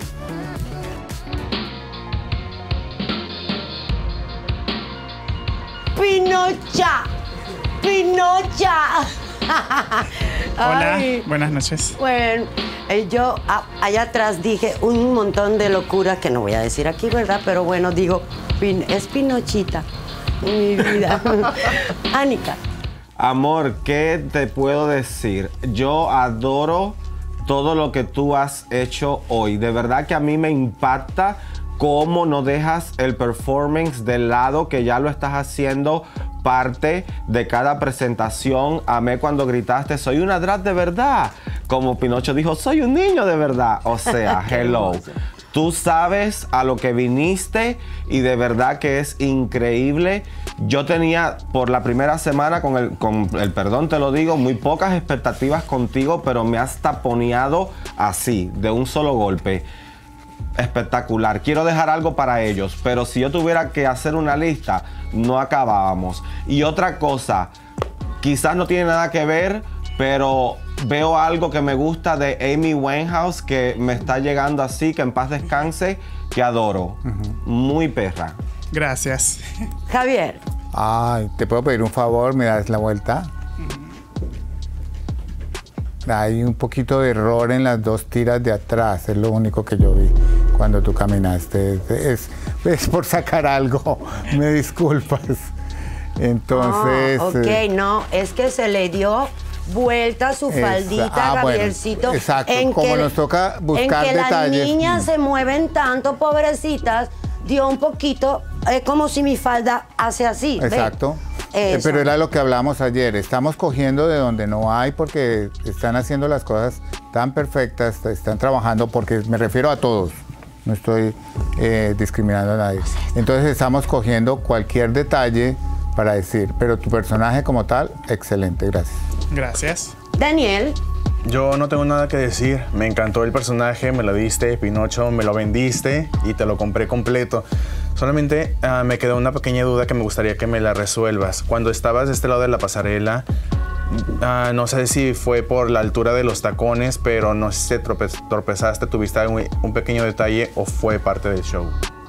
Pinocha, Pinocha. Hola, Ay, buenas noches. Bueno, eh, yo a, allá atrás dije un montón de locuras que no voy a decir aquí, ¿verdad? Pero bueno, digo, pin, es Pinochita, mi vida. Anika. Amor, ¿qué te puedo decir? Yo adoro todo lo que tú has hecho hoy. De verdad que a mí me impacta cómo no dejas el performance de lado, que ya lo estás haciendo parte de cada presentación. Amé cuando gritaste, soy una drag de verdad. Como Pinocho dijo, soy un niño de verdad. O sea, hello. Tú sabes a lo que viniste y de verdad que es increíble. Yo tenía por la primera semana, con el, con el perdón te lo digo, muy pocas expectativas contigo, pero me has taponeado así, de un solo golpe. Espectacular. Quiero dejar algo para ellos, pero si yo tuviera que hacer una lista, no acabábamos. Y otra cosa, quizás no tiene nada que ver, pero veo algo que me gusta de Amy Winehouse que me está llegando así, que en paz descanse, que adoro. Uh-huh. Muy perra. Gracias. Javier. Ay, ¿te puedo pedir un favor? ¿Me das la vuelta? Hay un poquito de error en las dos tiras de atrás, es lo único que yo vi cuando tú caminaste. Es, es, es por sacar algo, me disculpas. Entonces... Oh, ok, eh, no, es que se le dio vuelta a su es, faldita, ah, Javiercito. Bueno, exacto, en como que, nos toca buscar en que detalles. Las niñas mm. se mueven tanto, pobrecitas, dio un poquito, es eh, como si mi falda hace así. Exacto. Eh, pero era lo que hablamos ayer, estamos cogiendo de donde no hay porque están haciendo las cosas tan perfectas, están trabajando, porque me refiero a todos, no estoy eh, discriminando a nadie. Entonces estamos cogiendo cualquier detalle para decir, pero tu personaje como tal, excelente, gracias. Gracias. Daniel. Yo no tengo nada que decir, me encantó el personaje, me lo diste, Pinocho, me lo vendiste y te lo compré completo. Solamente uh, me quedó una pequeña duda que me gustaría que me la resuelvas. Cuando estabas de este lado de la pasarela, uh, no sé si fue por la altura de los tacones, pero no sé si te trope tropezaste, tuviste un, un pequeño detalle o fue parte del show.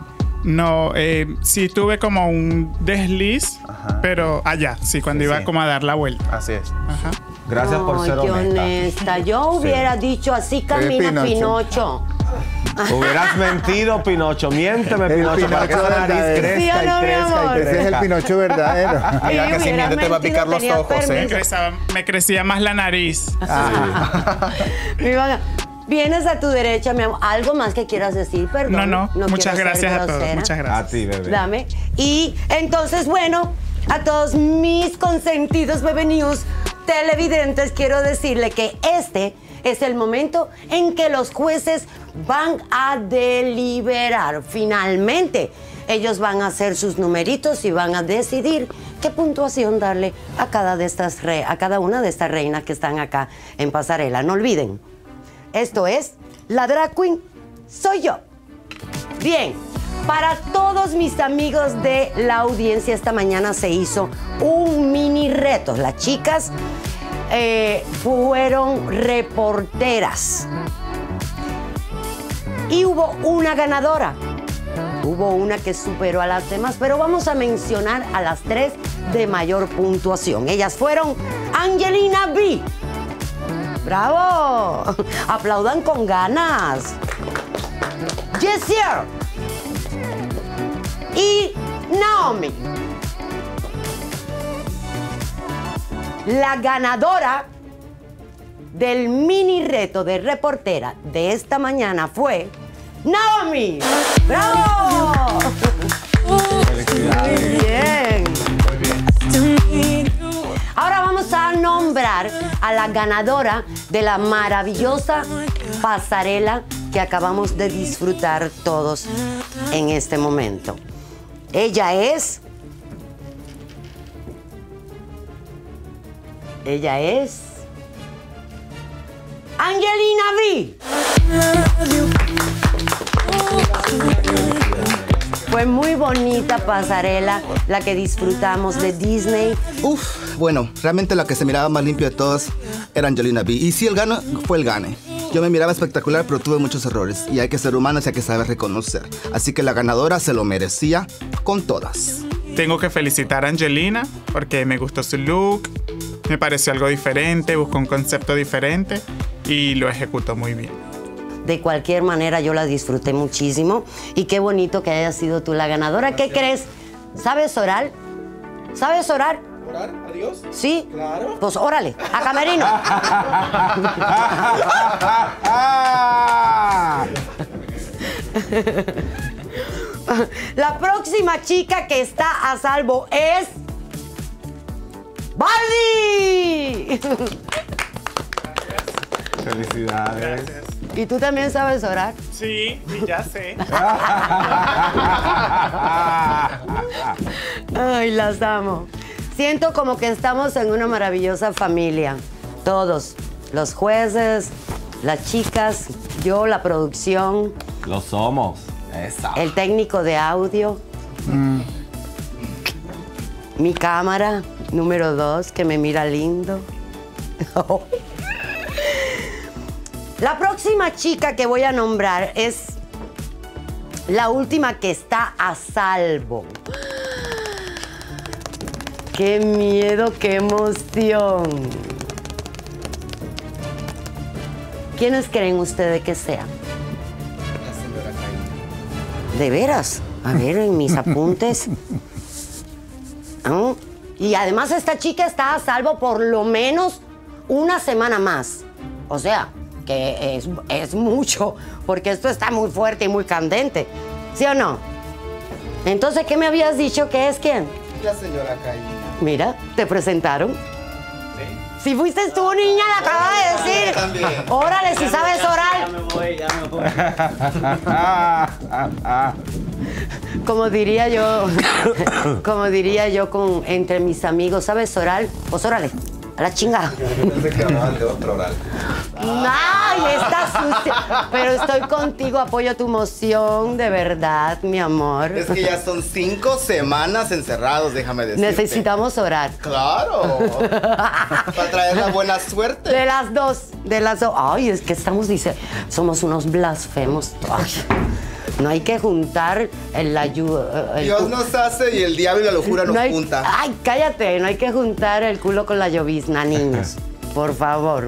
No, eh, sí tuve como un desliz, Ajá. pero allá, sí, cuando sí, iba sí. como a dar la vuelta. Así es. Ajá. Gracias no, por ser honesta. honesta. Yo hubiera sí. dicho, así camina Pinocho. Pinocho. Hubieras mentido, Pinocho. Miénteme, Pinocho, Pinocho, para que esa nariz crezca ¿Sí o no, y crezca y Ese es el Pinocho verdadero. Mira que si miente te va a picar los ojos, ¿eh? Me crecía, me crecía más la nariz. Ah. Sí. Vienes a tu derecha, mi amor. ¿Algo más que quieras decir? Perdón. No, no. no Muchas gracias a todos. Muchas gracias. A ti, bebé. Dame. Y entonces, bueno, a todos mis consentidos Bebe News televidentes, quiero decirle que este es el momento en que los jueces van a deliberar. Finalmente, ellos van a hacer sus numeritos y van a decidir qué puntuación darle a cada, de estas re a cada una de estas reinas que están acá en pasarela. No olviden, esto es La Drag Queen Soy Yo. Bien, para todos mis amigos de la audiencia, esta mañana se hizo un mini reto. Las chicas eh, fueron reporteras y hubo una ganadora. Hubo una que superó a las demás, pero vamos a mencionar a las tres de mayor puntuación. Ellas fueron Angelina B. ¡Bravo! Aplaudan con ganas. Jessier y Naomi. La ganadora del mini reto de reportera de esta mañana fue Naomi. ¡Bravo! Felicidades. Muy bien. Ahora vamos a nombrar a la ganadora de la maravillosa pasarela que acabamos de disfrutar todos en este momento. Ella es... Ella es... Angelina B. Fue muy bonita pasarela la que disfrutamos de Disney. Uf, bueno, realmente la que se miraba más limpio de todas era Angelina B. Y si el gano fue el gane. Yo me miraba espectacular, pero tuve muchos errores. Y hay que ser humanos y hay que saber reconocer. Así que la ganadora se lo merecía con todas. Tengo que felicitar a Angelina porque me gustó su look, me pareció algo diferente, buscó un concepto diferente y lo ejecutó muy bien. De cualquier manera, yo la disfruté muchísimo. Y qué bonito que hayas sido tú la ganadora. ¿Qué crees? ¿Sabes orar? ¿Sabes orar? ¿Orar a Dios? Sí. Claro. Pues órale, a camerino. La próxima chica que está a salvo es... ¡Baldi! Felicidades. ¿Y tú también sabes orar? Sí, sí, ya sé. Ay, las amo. Siento como que estamos en una maravillosa familia. Todos. Los jueces, las chicas, yo, la producción. Lo somos. Esa. El técnico de audio. Mm. Mi cámara, número dos, que me mira lindo. La próxima chica que voy a nombrar es la última que está a salvo. ¡Qué miedo, qué emoción! ¿Quiénes creen ustedes que sea? La señora Caína. ¿De veras? A ver, en mis apuntes. ¿Ah? Y además esta chica está a salvo por lo menos una semana más. O sea, que es, es mucho, porque esto está muy fuerte y muy candente. ¿Sí o no? Entonces, ¿qué me habías dicho que es quién? La señora Caína. Mira, ¿te presentaron? Sí. Si fuiste tú, niña, la acaba de decir. También. Órale, si sabes orar. Ya me voy, ya me voy. Como diría yo, como diría yo con, entre mis amigos, ¿sabes orar? Pues órale, a la chingada. Yo pensé que hablaban de otro oral. Ay, está sucia. Pero estoy contigo, apoyo tu moción, de verdad, mi amor. Es que ya son cinco semanas encerrados, déjame decirte. Necesitamos orar. Claro. Para traer la buena suerte. De las dos, de las dos. Ay, es que estamos, dice, somos unos blasfemos. Ay, no hay que juntar el ayuda. Dios nos hace y el diablo y la locura nos no hay, junta. Ay, cállate, no hay que juntar el culo con la llovizna, niños. Por favor.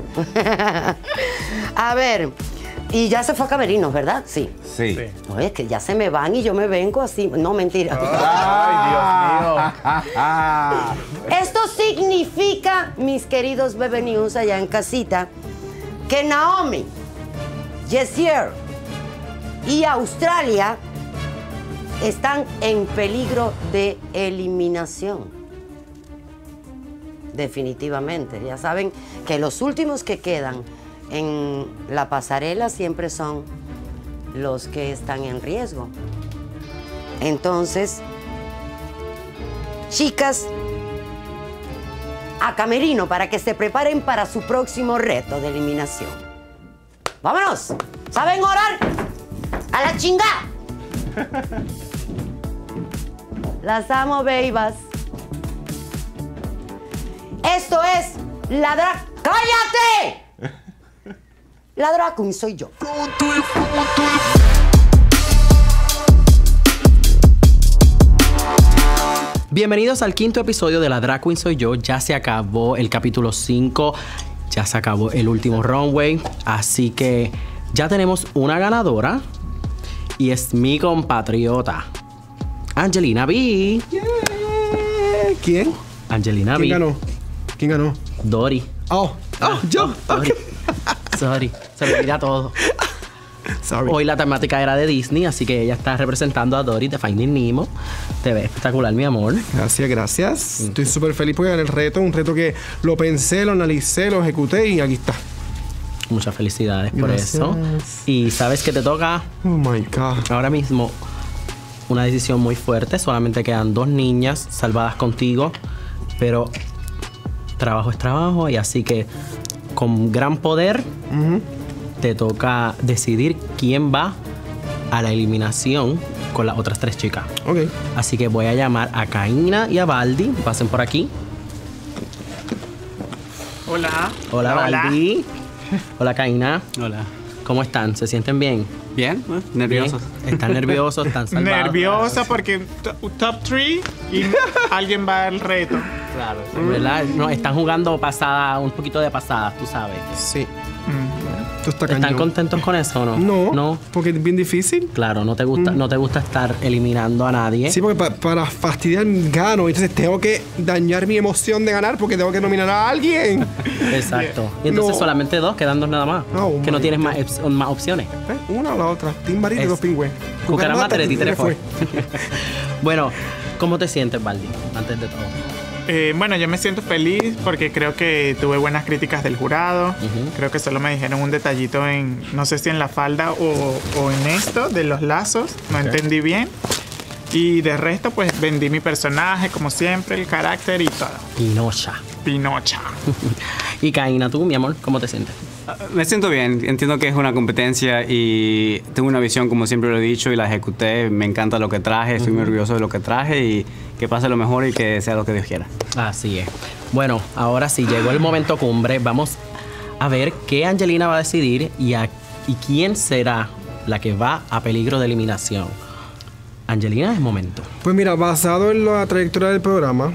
A ver, y ya se fue a Camerinos, ¿verdad? Sí. Sí. sí. Oye, que ya se me van y yo me vengo así. No, mentira. Ay, Dios mío. Esto significa, mis queridos Bebe News allá en casita, que Naomi, Yesier y Australia están en peligro de eliminación. Definitivamente. Ya saben que los últimos que quedan en la pasarela siempre son los que están en riesgo. Entonces, chicas, a camerino para que se preparen para su próximo reto de eliminación. ¡Vámonos! ¿Saben orar? ¡A la chingada! Las amo, babas. Esto es la drag... ¡Cállate! La drag queen soy yo. Bienvenidos al quinto episodio de La Drag Queen Soy Yo. Ya se acabó el capítulo cinco. Ya se acabó el último runway. Así que ya tenemos una ganadora. Y es mi compatriota, Angelina B. Yeah. ¿Quién? Angelina ¿Quién B. ganó? ¿Quién ganó? Dory. Oh, oh, yo. Dory. Sorry, se me olvida todo. Sorry. Hoy la temática era de Disney, así que ella está representando a Dory de Finding Nemo. Te ves espectacular, mi amor. Gracias, gracias. Estoy súper feliz por ganar el reto. Un reto que lo pensé, lo analicé, lo ejecuté y aquí está. Muchas felicidades por Gracias. eso. Y sabes que te toca. Oh my God. Ahora mismo, una decisión muy fuerte. Solamente quedan dos niñas salvadas contigo. Pero trabajo es trabajo. Y así que con gran poder Uh-huh. te toca decidir quién va a la eliminación con las otras tres chicas. Ok. Así que voy a llamar a Kaina y a Baldi. Pasen por aquí. Hola. Hola, Baldi. Hola, Kaina. Hola. ¿Cómo están? ¿Se sienten bien? Bien, eh, nerviosos. Bien. ¿Están nerviosos? ¿Están salvados? Nerviosa porque t- top tres y alguien va al reto. Claro. ¿Verdad? No, están jugando pasada, un poquito de pasada, tú sabes. Sí. Mm. Esto está ¿Están cañón. contentos con eso o no? No. No. Porque es bien difícil. Claro, no te gusta, Mm. no te gusta estar eliminando a nadie. Sí, porque pa- para fastidiar gano. Entonces tengo que dañar mi emoción de ganar porque tengo que nominar a alguien. Exacto. Y entonces No. solamente dos, quedan dos nada más. Oh, que no my tienes God. más, op- más opciones. ¿Eh? Una o la otra. Team Barito y Es- los pingües. Cucarama, Cucarama, títere, me fue. fue. Bueno, ¿cómo te sientes, Baldi? Antes de todo. Eh, bueno, yo me siento feliz porque creo que tuve buenas críticas del jurado. Ujú. Creo que solo me dijeron un detallito en, no sé si en la falda o, o en esto de los lazos. No Ok. entendí bien. Y de resto, pues vendí mi personaje, como siempre, el carácter y todo. Pinocha. Pinocha. Y Kaina, tú, mi amor, ¿cómo te sientes? Me siento bien, entiendo que es una competencia y tengo una visión como siempre lo he dicho y la ejecuté, me encanta lo que traje, estoy muy orgulloso de lo que traje y que pase lo mejor y que sea lo que Dios quiera. Así es. Bueno, ahora sí, llegó el momento cumbre. Vamos a ver qué Angelina va a decidir y, a- y quién será la que va a peligro de eliminación. Angelina, es momento. Pues mira, basado en la trayectoria del programa,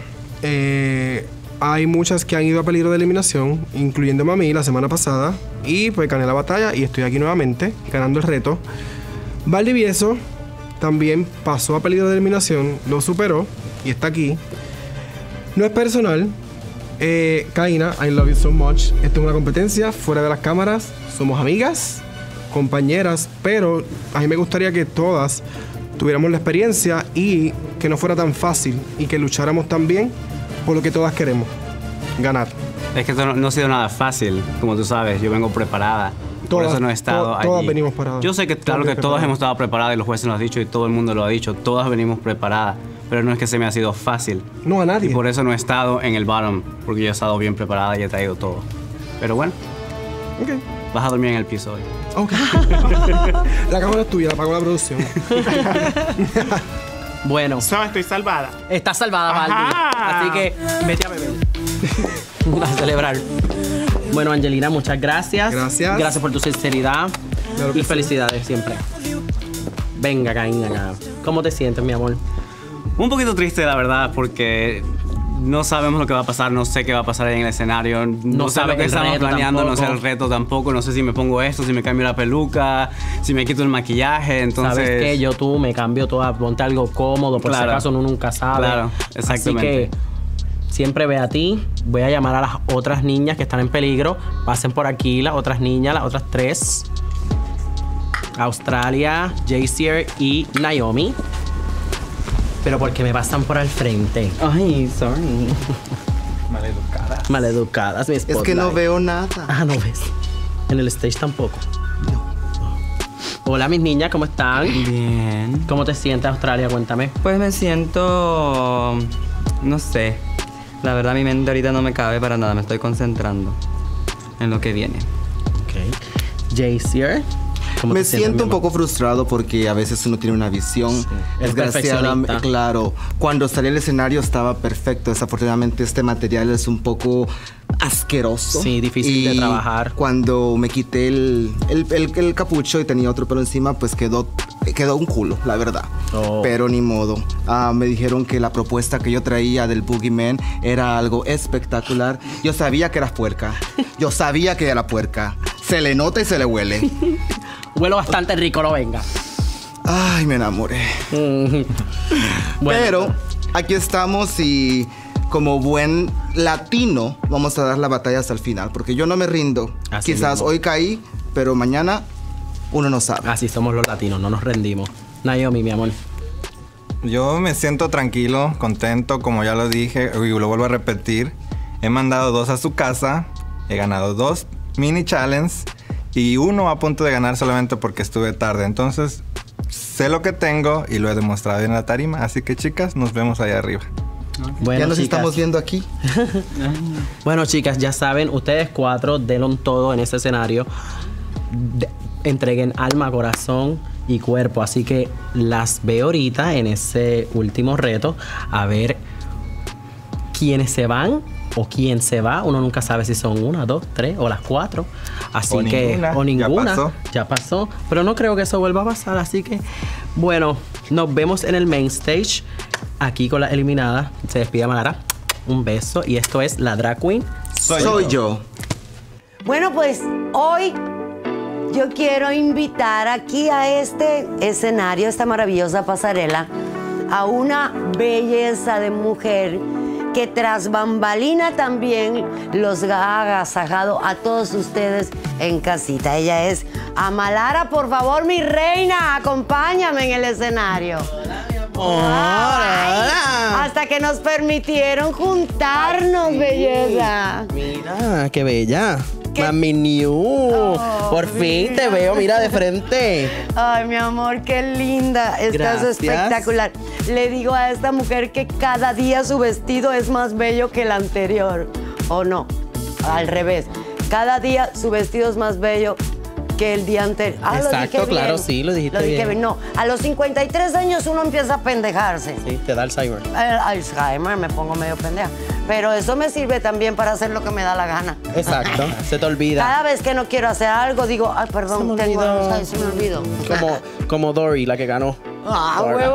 eh, hay muchas que han ido a peligro de eliminación, incluyéndome a mí la semana pasada. Y pues gané la batalla y estoy aquí nuevamente, ganando el reto. Valdivieso también pasó a peligro de eliminación, lo superó y está aquí. No es personal. Eh, Kaina, I love you so much. Esto es una competencia fuera de las cámaras. Somos amigas, compañeras, pero a mí me gustaría que todas tuviéramos la experiencia y que no fuera tan fácil y que lucháramos también por lo que todas queremos, ganar. Es que esto no, no ha sido nada fácil, como tú sabes, yo vengo preparada. Por Todas- eso no he estado to- allí. todas venimos preparadas. Yo sé que claro Todas que todas preparadas. hemos estado preparadas y los jueces nos han dicho y todo el mundo lo ha dicho, todas venimos preparadas, pero no es que se me ha sido fácil. No a nadie. Y por eso no he estado en el bottom, porque yo he estado bien preparada y he traído todo. Pero bueno, Ok. vas a dormir en el piso hoy. Ok. La cámara es tuya, la pagó la producción. Bueno, So, estoy salvada. está salvada, Baldi. Ajá. Así que vete a beber. A celebrar. Bueno, Angelina, muchas gracias. Gracias. Gracias por tu sinceridad. Claro que y sí. felicidades siempre. Venga, Kaina, acá. ¿Cómo te sientes, mi amor? Un poquito triste, la verdad, porque no sabemos lo que va a pasar, no sé qué va a pasar ahí en el escenario, no, No sé sabes lo que el estamos reto planeando, no sé tampoco. el reto tampoco, no sé si me pongo esto, si me cambio la peluca, si me quito el maquillaje, entonces... ¿Sabes qué? Yo tú me cambio toda, ponte algo cómodo, por Claro. si acaso uno nunca sabe. Claro, exactamente. Así que siempre ve a ti. Voy a llamar a las otras niñas que están en peligro. Pasen por aquí las otras niñas, las otras tres. Australia, Jacier y Naomi. Pero porque me pasan por al frente. Ay, sorry. Maleducadas. Maleducadas, mi Es que no spotlight. veo nada. Ah, no ves. En el stage tampoco. Hola, mis niñas, ¿cómo están? Bien. ¿Cómo te sientes, Australia? Cuéntame. Pues me siento... no sé. La verdad mi mente ahorita no me cabe para nada. Me estoy concentrando en lo que viene. Ok. Jacier. ¿Cómo Me te sientes, siento un mi amor? poco frustrado porque a veces uno tiene una visión. Es Desgraciadamente, perfeccionista. claro. Cuando salí al escenario estaba perfecto. Desafortunadamente este material es un poco asqueroso. Sí, difícil de Y trabajar. Cuando me quité el, el, el- el capucho y tenía otro pelo encima, pues quedó, quedó un culo, la verdad. Oh. Pero ni modo. Ah, me dijeron que la propuesta que yo traía del Boogeyman era algo espectacular. Yo sabía que eras puerca. Yo sabía que era puerca. Se le nota y se le huele. Huelo bastante rico, no venga. Ay, me enamoré. Bueno, Pero aquí estamos y como buen latino, vamos a dar la batalla hasta el final, porque yo no me rindo. Así Quizás mismo. hoy caí, pero mañana uno no sabe. Así somos los latinos, no nos rendimos. Naomi, mi amor. Yo me siento tranquilo, contento, como ya lo dije y lo vuelvo a repetir. He mandado dos a su casa, he ganado dos mini challenge y uno a punto de ganar solamente porque estuve tarde. Entonces, sé lo que tengo y lo he demostrado en la tarima. Así que, chicas, nos vemos allá arriba. Bueno, ya nos chicas. estamos viendo aquí. Bueno, chicas, ya saben, ustedes cuatro dieron todo en ese escenario. De- entreguen alma, corazón y cuerpo. Así que las veo ahorita en ese último reto. A ver quiénes se van o quién se va. Uno nunca sabe si son una, dos, tres o las cuatro. Así O que, ninguna, o ya ninguna. pasó. Ya pasó. Pero no creo que eso vuelva a pasar. Así que, bueno, nos vemos en el main stage. Aquí con la eliminada. Se despide Mara. Un beso. Y esto es la Drag Queen. Soy, Soy yo. Bueno, pues hoy yo quiero invitar aquí a este escenario, esta maravillosa pasarela, a una belleza de mujer que tras bambalina también los ha agasajado a todos ustedes en casita. Ella es Amalara. Por favor, mi reina, acompáñame en el escenario. Ay, hasta que nos permitieron juntarnos, belleza. Mira, qué bella. Mami New. Por fin te veo, mira, de frente. Ay, mi amor, qué linda. Estás Gracias. espectacular. Le digo a esta mujer que cada día su vestido es más bello que el anterior. ¿O no? Al revés. Cada día su vestido es más bello que el día anterior. Ah, lo Exacto, dije claro, bien. sí, lo dijiste dije bien. No, a los cincuenta y tres años uno empieza a pendejarse. Sí, te da Alzheimer. El Alzheimer, me pongo medio pendeja. Pero eso me sirve también para hacer lo que me da la gana. Exacto, se te olvida. Cada vez que no quiero hacer algo, digo, ay, perdón, Se me tengo olvidó. Alzheimer, se me olvidó. Como, como Dory, la que ganó. Ah, Dora. huevo.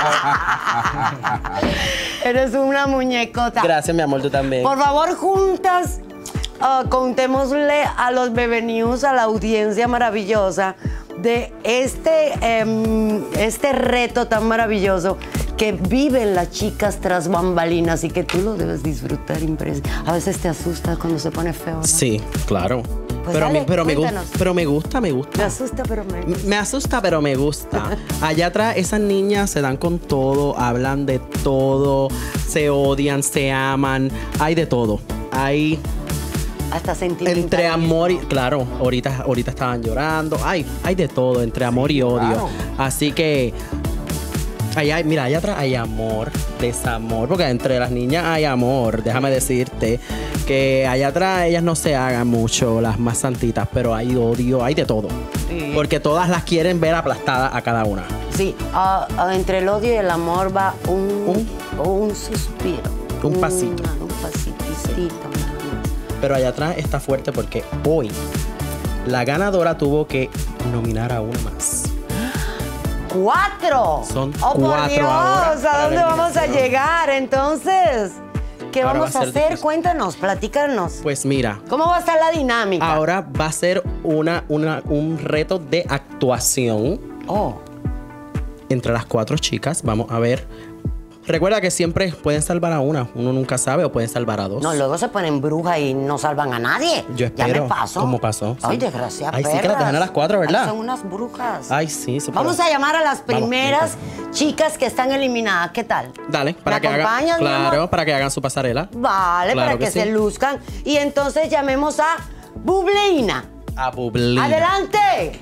Eres una muñecota. Gracias, mi amor, tú también. Por favor, juntas, uh, contémosle a los Bebe News, a la audiencia maravillosa, de este, em, este reto tan maravilloso que viven las chicas tras bambalinas y que tú lo debes disfrutar impresionante. A veces te asusta cuando se pone feo, ¿no? Sí, claro. Pues pero, dale, me, pero, me gu- cuéntanos. pero me gusta, me gusta. Me asusta, pero me M- Me asusta, pero me gusta. Allá atrás, esas niñas se dan con todo, hablan de todo, se odian, se aman, hay de todo. Hay hasta sentimientos. entre amor y. Claro, ahorita, ahorita estaban llorando. Hay, hay de todo, entre amor y odio. claro. Así que. Allá hay- mira, allá atrás hay amor, desamor, porque entre las niñas hay amor. Déjame decirte que allá atrás ellas no se hagan mucho, las más santitas, pero hay odio, hay de todo. Sí. Porque todas las quieren ver aplastadas a cada una. Sí, ah, ah, entre el odio y el amor va un, un, suspiro. Un pasito. Una- un pasitito. Pero allá atrás está fuerte porque hoy la ganadora tuvo que nominar a una más. ¡Cuatro! Son ¡Oh, por cuatro Dios! ahora ¿A para dónde la vamos a eliminación. llegar? Entonces, ¿qué Ahora vamos va a a ser hacer? difícil. Cuéntanos, platícanos. Pues mira, ¿Cómo va a estar la dinámica? ahora va a ser una, una, un reto de actuación. Oh. Entre las cuatro chicas, vamos a ver. Recuerda que siempre pueden salvar a una. Uno nunca sabe o pueden salvar a dos. No, luego se ponen brujas y no salvan a nadie. Yo espero. Ya me pasó. ¿Cómo pasó? Ay, Sí. desgracia, Ay, sí que las dejan a las cuatro, ¿verdad? Ay, son unas brujas. Ay, sí. se Vamos puede. a llamar a las Vamos, primeras chicas que están eliminadas. ¿Qué tal? Dale, para ¿Me que hagan. acompañas, mi Claro, amor? para que hagan su pasarela. Vale, Claro para que, que se sí. luzcan. Y entonces llamemos a Bubleína. A Bublina. ¡Adelante!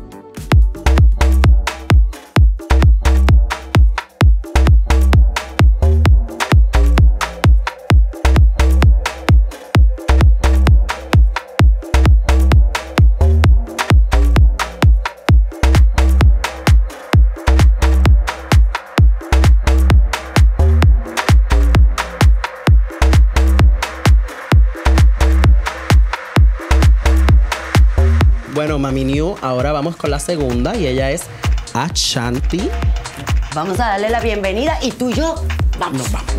Bueno, Mami New, ahora vamos con la segunda y ella es Ashanti. Vamos a darle la bienvenida y tú y yo vamos. Nos vamos.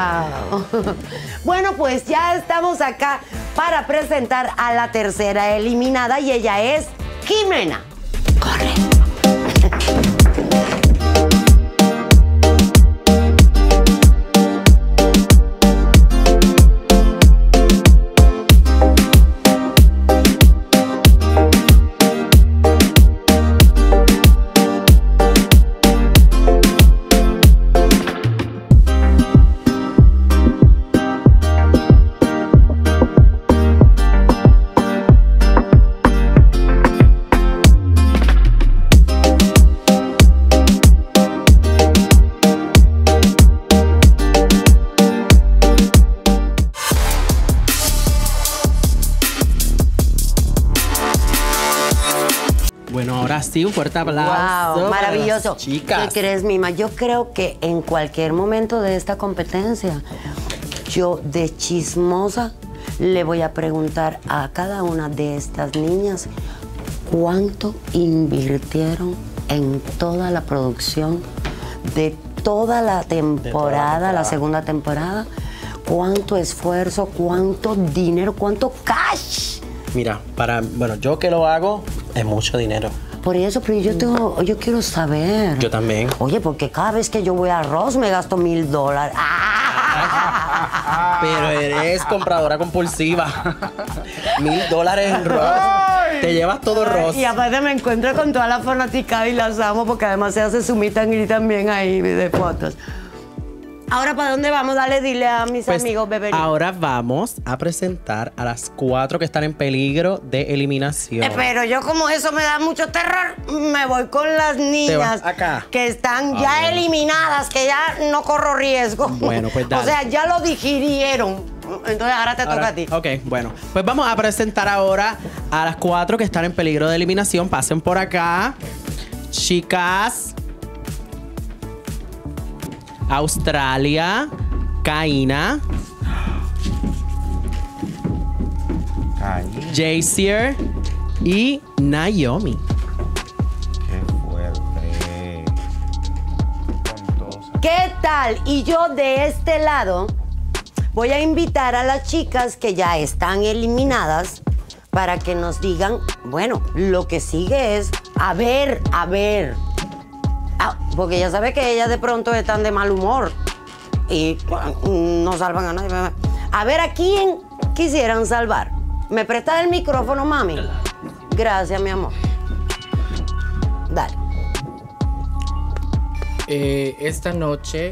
Wow. Bueno, pues ya estamos acá para presentar a la tercera eliminada y ella es Jimena. Corre. Bueno, ahora sí, un fuerte aplauso. Wow, maravilloso. Chicas. ¿Qué crees, Mima? Yo creo que en cualquier momento de esta competencia, yo de chismosa le voy a preguntar a cada una de estas niñas cuánto invirtieron en toda la producción de toda la temporada, toda la temporada. la segunda temporada. Cuánto esfuerzo, cuánto dinero, cuánto cash. Mira, para, bueno, yo que lo hago, es mucho dinero. Por eso, pero yo tengo, yo quiero saber. Yo también. Oye, porque cada vez que yo voy a Ross me gasto mil dólares. Pero eres compradora compulsiva. Mil dólares en Ross. Te llevas todo Ross. Y aparte me encuentro con toda la fanaticada y las amo porque además se hace su meet and greet también ahí de fotos. Ahora, ¿para dónde vamos? Dale, dile a mis Pues, amigos, Beverly. ahora vamos a presentar a las cuatro que están en peligro de eliminación. Eh, pero yo como eso me da mucho terror, me voy con las niñas vas acá. que están A ya ver. eliminadas, que ya no corro riesgo. Bueno, pues O dale. sea, ya lo digirieron. Entonces ahora te toca Ahora- a ti. Ok, bueno. Pues vamos a presentar ahora a las cuatro que están en peligro de eliminación. Pasen por acá. Chicas. Australia. Kaina. Jaycier y Naomi. Qué fuerte. ¿Qué tal? Y yo de este lado voy a invitar a las chicas que ya están eliminadas para que nos digan, bueno, lo que sigue es, a ver, a ver. Ah, porque ya sabe que ellas de pronto están de mal humor y mm, no salvan a nadie. A ver, ¿a quién quisieran salvar? ¿Me prestas el micrófono, mami? Gracias, mi amor. Dale. Eh, esta noche.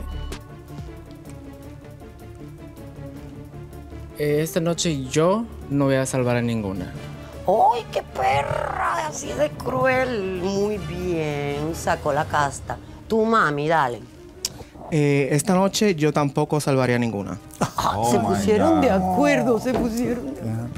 eh, esta noche yo no voy a salvar a ninguna. ¡Ay, qué perra! Así de cruel. Muy bien, sacó la casta. Tu mami, dale. Eh, esta noche yo tampoco salvaría ninguna. se pusieron de acuerdo, se pusieron de acuerdo.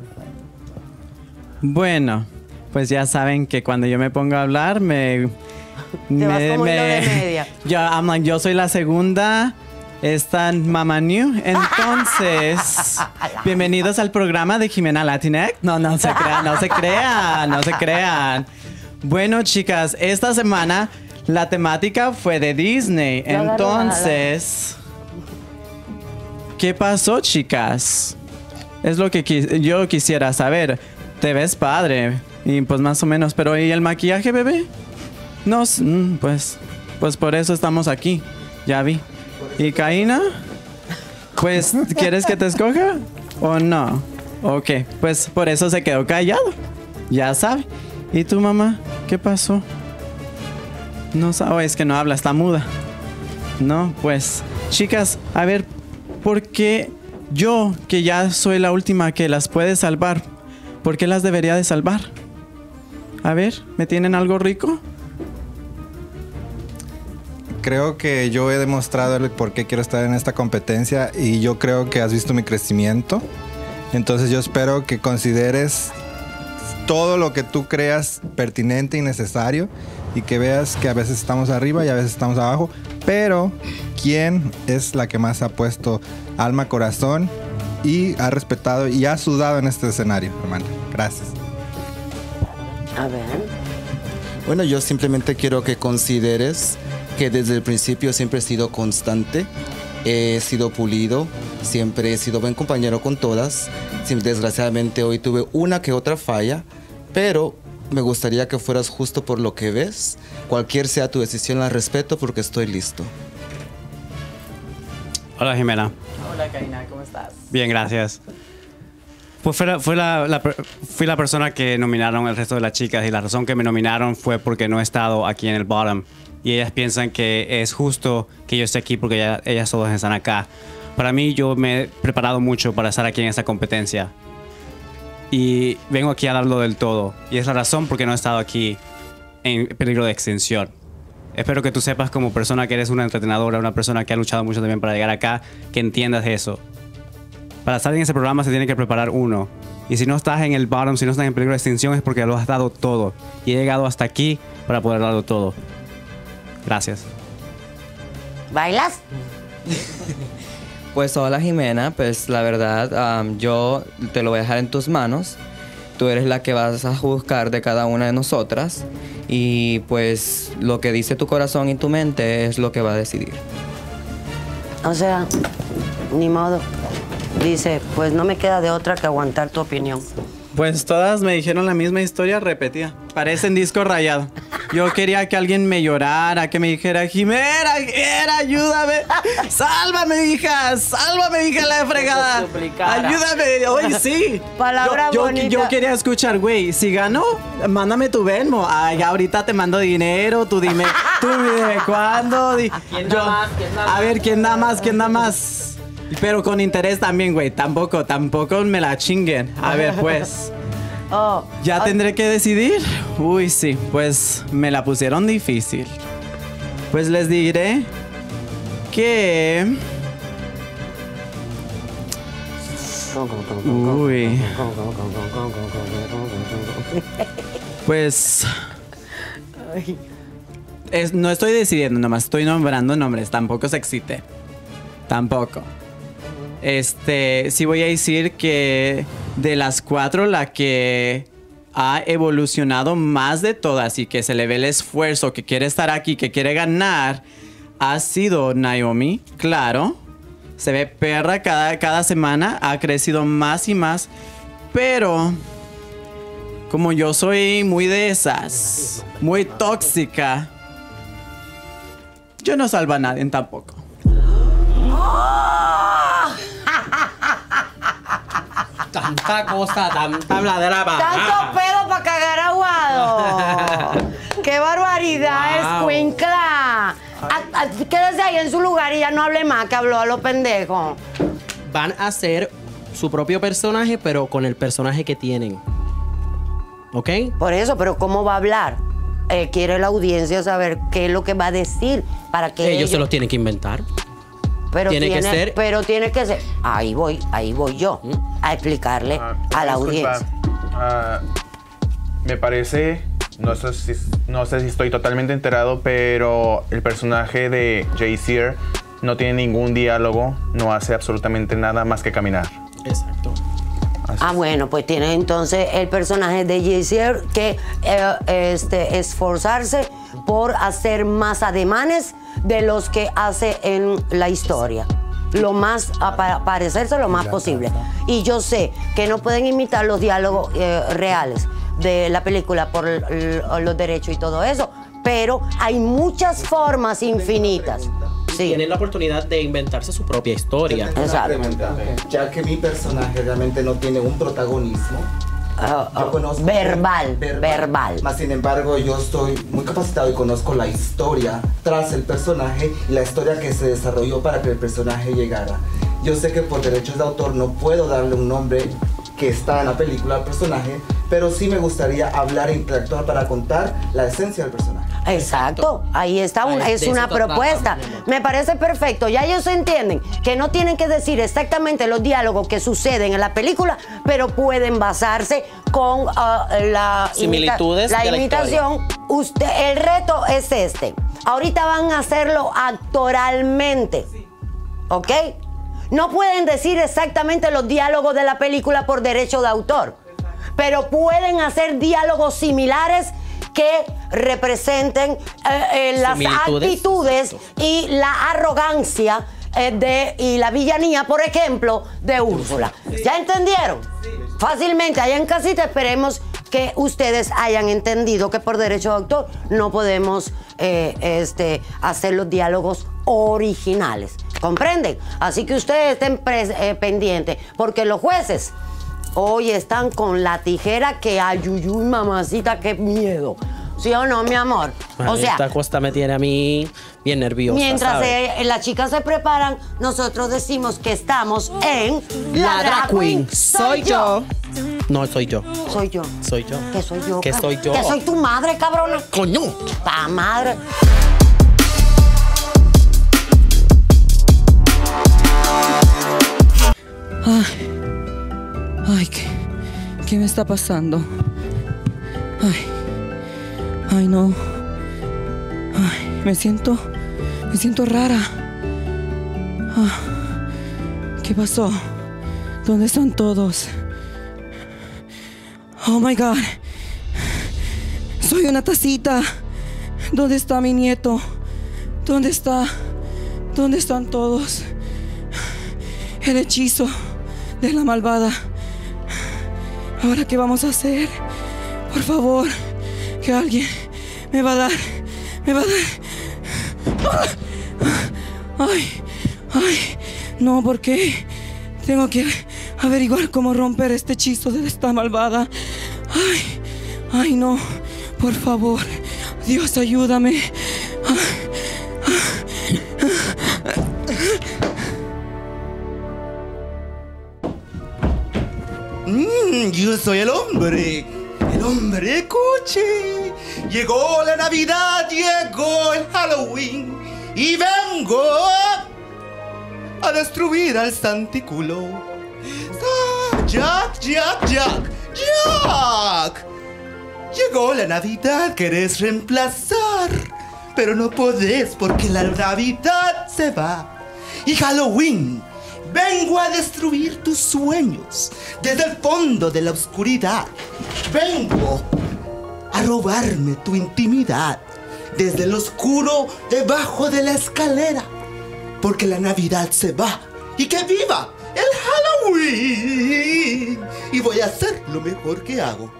Bueno, pues ya saben que cuando yo me pongo a hablar, me... Te vas como hilo de media. Yo, I'm like, yo soy la segunda. Está Mama New. Entonces, bienvenidos al programa de Jimena Latinx. No, no se crean, no se crean, no se crean. Bueno, chicas, esta semana la temática fue de Disney. Yo agarro Entonces, ¿qué pasó, chicas? Es lo que qui- yo quisiera saber. Te ves padre. Y pues más o menos. Pero ¿y el maquillaje, bebé? No, s- mm, pues, pues por eso estamos aquí. Ya vi. ¿Y Kaina? Pues, ¿quieres que te escoja o no? Ok, pues por eso se quedó callado. Ya sabe. ¿Y tu mamá? ¿Qué pasó? No sabe, oh, es que no habla, está muda. No, pues, chicas, a ver, ¿por qué yo, que ya soy la última que las puede salvar, por qué las debería de salvar? A ver, ¿me tienen algo rico? Creo que yo he demostrado el por qué quiero estar en esta competencia y yo creo que has visto mi crecimiento. Entonces yo espero que consideres todo lo que tú creas pertinente y necesario y que veas que a veces estamos arriba y a veces estamos abajo, pero quién es la que más ha puesto alma, corazón y ha respetado y ha sudado en este escenario, hermana. Gracias. A ver. Bueno, yo simplemente quiero que consideres que desde el principio siempre he sido constante he sido pulido, siempre he sido buen compañero con todas. Desgraciadamente hoy tuve una que otra falla, pero me gustaría que fueras justo por lo que ves. Cualquier sea tu decisión, la respeto porque estoy listo. Hola, Jimena. Hola, Karina, ¿cómo estás? Bien, gracias. Pues fue, la, fue la, la, fui la persona que nominaron el resto de las chicas y la razón que me nominaron fue porque no he estado aquí en el bottom y ellas piensan que es justo que yo esté aquí porque ya, ellas todas están acá. Para mí, yo me he preparado mucho para estar aquí en esta competencia y vengo aquí a darlo del todo y es la razón por qué no he estado aquí en peligro de extinción. Espero que tú sepas como persona que eres una entrenadora, una persona que ha luchado mucho también para llegar acá, que entiendas eso. Para estar en ese programa se tiene que preparar uno. Y si no estás en el bottom, si no estás en peligro de extinción, es porque lo has dado todo. Y he llegado hasta aquí para poder darlo todo. Gracias. ¿Bailas? Pues hola, Jimena. Pues la verdad, um, yo te lo voy a dejar en tus manos. Tú eres la que vas a juzgar de cada una de nosotras. Y pues lo que dice tu corazón y tu mente es lo que va a decidir. O sea, ni modo. Dice, pues no me queda de otra que aguantar tu opinión. Pues todas me dijeron la misma historia repetida. Parecen disco rayado. Yo quería que alguien me llorara, que me dijera, Jimena, Jimena, ayúdame. Sálvame, hija, sálvame, hija, la fregada. Ayúdame, hoy sí. Palabra yo, bonita. yo, yo quería escuchar, güey, si gano, mándame tu Venmo. Ay, ahorita te mando dinero, tú dime, tú dime cuándo. Di- ¿Quién da yo- más? ¿Quién da a más? ver, ¿quién da más? ¿Quién da más? Pero con interés también, güey. Tampoco, tampoco me la chinguen. A ver, pues. Oh, ¿Ya oh, tendré que decidir? Uy, sí. Pues me la pusieron difícil. Pues les diré que... Uy. Pues... es- no estoy decidiendo, nomás estoy nombrando nombres. Tampoco se excite. Tampoco. Este, sí voy a decir que de las cuatro, la que ha evolucionado más de todas y que se le ve el esfuerzo, que quiere estar aquí, que quiere ganar, ha sido Naomi, claro. Se ve perra cada, cada semana, ha crecido más y más. Pero, como yo soy muy de esas, muy tóxica, yo no salvo a nadie tampoco. Tanta cosa, tanta habladera para Tanto pedo para cagar aguado. ¡Qué barbaridad, Wow. escuincla! A- a- Quédese ahí en su lugar y ya no hable más, que habló a los pendejos. Van a ser su propio personaje, pero con el personaje que tienen. ¿Ok? Por eso, pero ¿cómo va a hablar? Eh, quiere la audiencia saber qué es lo que va a decir para que Ellos se los tienen que inventar. pero tiene tiene, que ser- pero tiene que ser. Ahí voy, ahí voy yo a explicarle a la Disculpa, audiencia. ah, me parece, no sé, si, no sé si estoy totalmente enterado, pero el personaje de Jay-Z no tiene ningún diálogo, no hace absolutamente nada más que caminar. Exacto. Ah, bueno, pues tiene entonces el personaje de Jay-Z que eh, este, esforzarse por hacer más ademanes de los que hace en la historia. Lo más, a pa- parecerse lo más posible. Y yo sé que no pueden imitar los diálogos eh, reales de la película por l- l- los derechos y todo eso, pero hay muchas formas infinitas. Sí. Tienen la oportunidad de inventarse su propia historia. Exacto. Pregunta, ya que mi personaje realmente no tiene un protagonismo, yo conozco verbal, verbal. Más sin embargo, yo estoy muy capacitado y conozco la historia tras el personaje y la historia que se desarrolló para que el personaje llegara. Yo sé que por derechos de autor no puedo darle un nombre que está en la película al personaje, pero sí me gustaría hablar e interactuar para contar la esencia del personaje. Exacto, ahí está, un- Ahí, es de una eso se trata, propuesta. mi amor. Me parece perfecto. Ya ellos entienden que no tienen que decir exactamente los diálogos que suceden en la película, pero pueden basarse con ah, la, Similitudes imita- la de la imitación. Usted, el reto es este. Ahorita van a hacerlo actoralmente, ¿ok? No pueden decir exactamente los diálogos de la película por derecho de autor, pero pueden hacer diálogos similares que representen eh, eh, las Similitudes. actitudes y la arrogancia eh, de, y la villanía, por ejemplo, de Úrsula. ¿Ya entendieron? Fácilmente, allá en casita esperemos que ustedes hayan entendido que por derecho de autor no podemos eh, este, hacer los diálogos originales. ¿Comprenden? Así que ustedes estén eh, pendientes, porque los jueces hoy están con la tijera que ayuyuy, mamacita, qué miedo. ¿Sí o no, mi amor? O sea, esta costa me tiene a mí bien nerviosa. Mientras eh, las chicas se preparan, nosotros decimos que estamos en La Drag Queen soy yo. No, soy yo. Soy yo. Soy yo. Que soy yo. Que soy yo. Que soy tu madre, cabrona. Coño. Ta madre. Ay, ay, ¿qué, qué me está pasando? Ay, ay, no. Ay, me siento, me siento rara. Ah, ¿qué pasó? ¿Dónde están todos? Oh my God. Soy una tacita. ¿Dónde está mi nieto? ¿Dónde está? ¿Dónde están todos? El hechizo de la malvada. ¿Ahora qué vamos a hacer? Por favor, que alguien me va a dar, me va a dar. Ay, ay, no, ¿por qué? Tengo que averiguar cómo romper este hechizo de esta malvada. Ay, ay, no, por favor, Dios, ayúdame. Mm, yo soy el hombre, el hombre coche. Llegó la Navidad, llegó el Halloween y vengo a destruir al Santiculo. Ah, Jack, Jack, Jack, Jack. Llegó la Navidad, querés reemplazar, pero no podés porque la Navidad se va. Y Halloween, vengo a destruir tus sueños desde el fondo de la oscuridad. Vengo a robarme tu intimidad desde el oscuro debajo de la escalera. Porque la Navidad se va y que viva el Halloween. Y voy a hacer lo mejor que hago.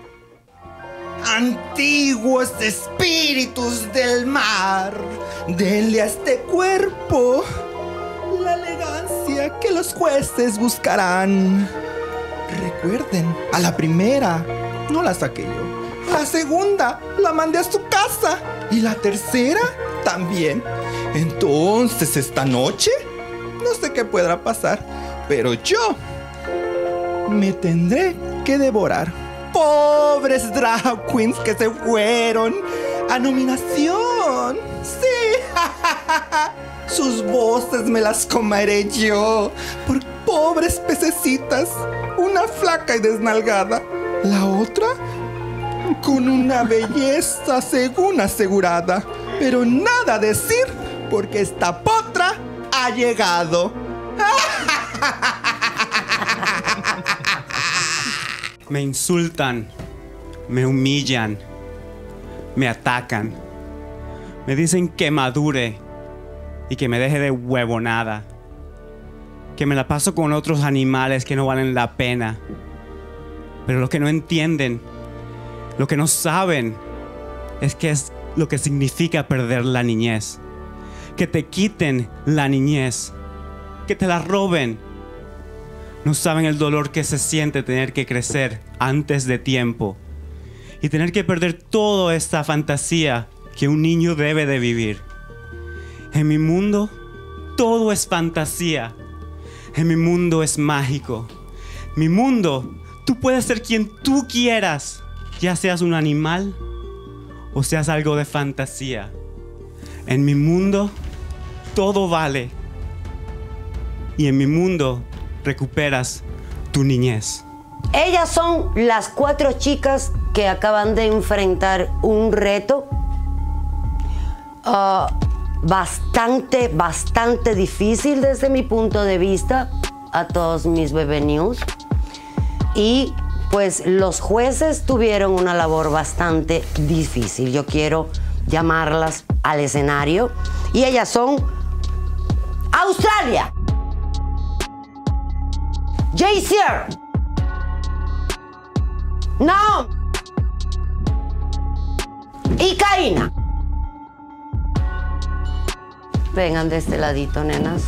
Antiguos espíritus del mar, denle a este cuerpo la elegancia que los jueces buscarán. Recuerden, a la primera no la saqué yo. La segunda la mandé a su casa. Y la tercera también. Entonces esta noche no sé qué podrá pasar, pero yo me tendré que devorar. Pobres drag queens que se fueron a nominación. Sí. Sus voces me las comeré yo. Por pobres pececitas. Una flaca y desnalgada. La otra con una belleza según asegurada. Pero nada decir porque esta potra ha llegado. Me insultan, me humillan, me atacan, me dicen que madure y que me deje de huevonada, que me la paso con otros animales que no valen la pena. Pero lo que no entienden, lo que no saben, es que es lo que significa perder la niñez. Que te quiten la niñez, que te la roben. No saben el dolor que se siente tener que crecer antes de tiempo y tener que perder toda esta fantasía que un niño debe de vivir. En mi mundo, todo es fantasía. En mi mundo es mágico. Mi mundo, tú puedes ser quien tú quieras, ya seas un animal o seas algo de fantasía. En mi mundo, todo vale. Y en mi mundo, recuperas tu niñez. Ellas son las cuatro chicas que acaban de enfrentar un reto uh, bastante, bastante difícil desde mi punto de vista a todos mis bebé news. Y pues los jueces tuvieron una labor bastante difícil. Yo quiero llamarlas al escenario y ellas son Australia. Jayceer. Naomi. Y Kaina. Vengan de este ladito, nenas.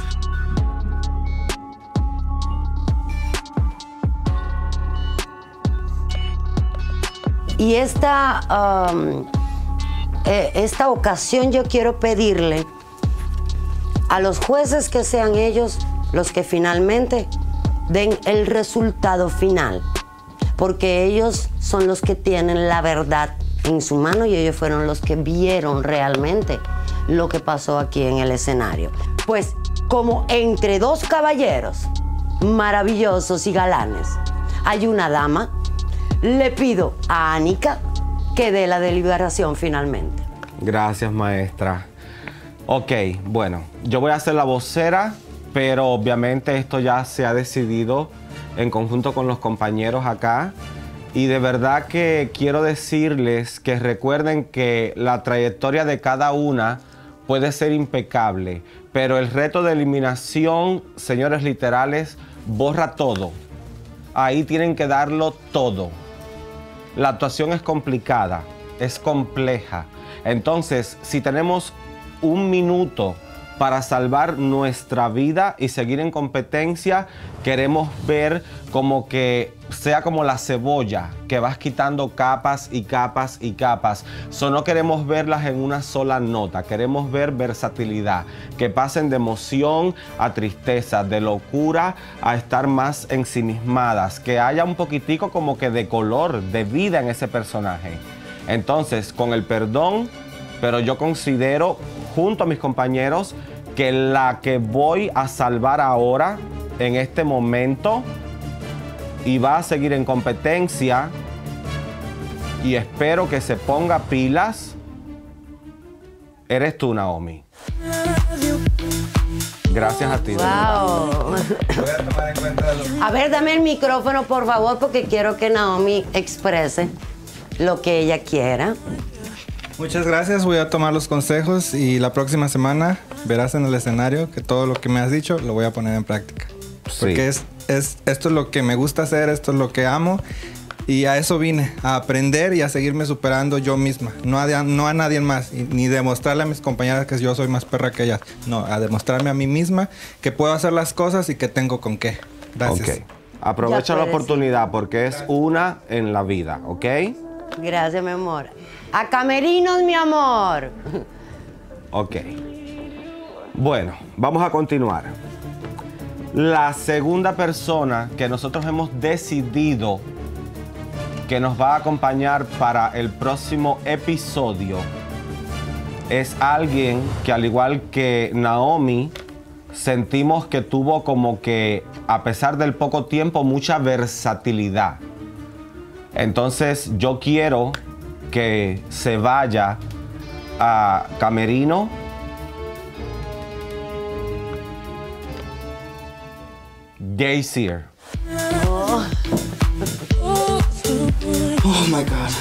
Y esta, um, eh, esta ocasión yo quiero pedirle a los jueces que sean ellos los que finalmente den el resultado final, porque ellos son los que tienen la verdad en su mano y ellos fueron los que vieron realmente lo que pasó aquí en el escenario. Pues como entre dos caballeros maravillosos y galanes hay una dama, le pido a Anika que dé la deliberación finalmente. Gracias, maestra. Ok, bueno, yo voy a ser la vocera, pero obviamente esto ya se ha decidido en conjunto con los compañeros acá. Y de verdad que quiero decirles que recuerden que la trayectoria de cada una puede ser impecable, pero el reto de eliminación, señores literales, borra todo. Ahí tienen que darlo todo. La actuación es complicada, es compleja. Entonces, si tenemos un minuto para salvar nuestra vida y seguir en competencia, queremos ver como que sea como la cebolla, que vas quitando capas y capas y capas. So, no queremos verlas en una sola nota, queremos ver versatilidad, que pasen de emoción a tristeza, de locura a estar más ensimismadas, que haya un poquitico como que de color, de vida en ese personaje. Entonces, con el perdón, pero yo considero, junto a mis compañeros, que la que voy a salvar ahora, en este momento, y va a seguir en competencia, y espero que se ponga pilas, eres tú, Naomi. Gracias a ti. Wow. A ver, dame el micrófono, por favor, porque quiero que Naomi exprese lo que ella quiera. Muchas gracias, voy a tomar los consejos y la próxima semana verás en el escenario que todo lo que me has dicho lo voy a poner en práctica. Sí. Porque es, es, esto es lo que me gusta hacer, esto es lo que amo y a eso vine, a aprender y a seguirme superando yo misma. No a, no a nadie más, y, ni demostrarle a mis compañeras que yo soy más perra que ellas. No, a demostrarme a mí misma que puedo hacer las cosas y que tengo con qué. Gracias. Okay. Aprovecha la oportunidad porque es una en la vida, ¿ok? Gracias, mi amor. A camerinos, mi amor. Ok. Bueno, vamos a continuar. La segunda persona que nosotros hemos decidido que nos va a acompañar para el próximo episodio es alguien que, al igual que Naomi, sentimos que tuvo como que, a pesar del poco tiempo, mucha versatilidad. Entonces yo quiero que se vaya a camerino. Jayceer. Oh. Oh my God.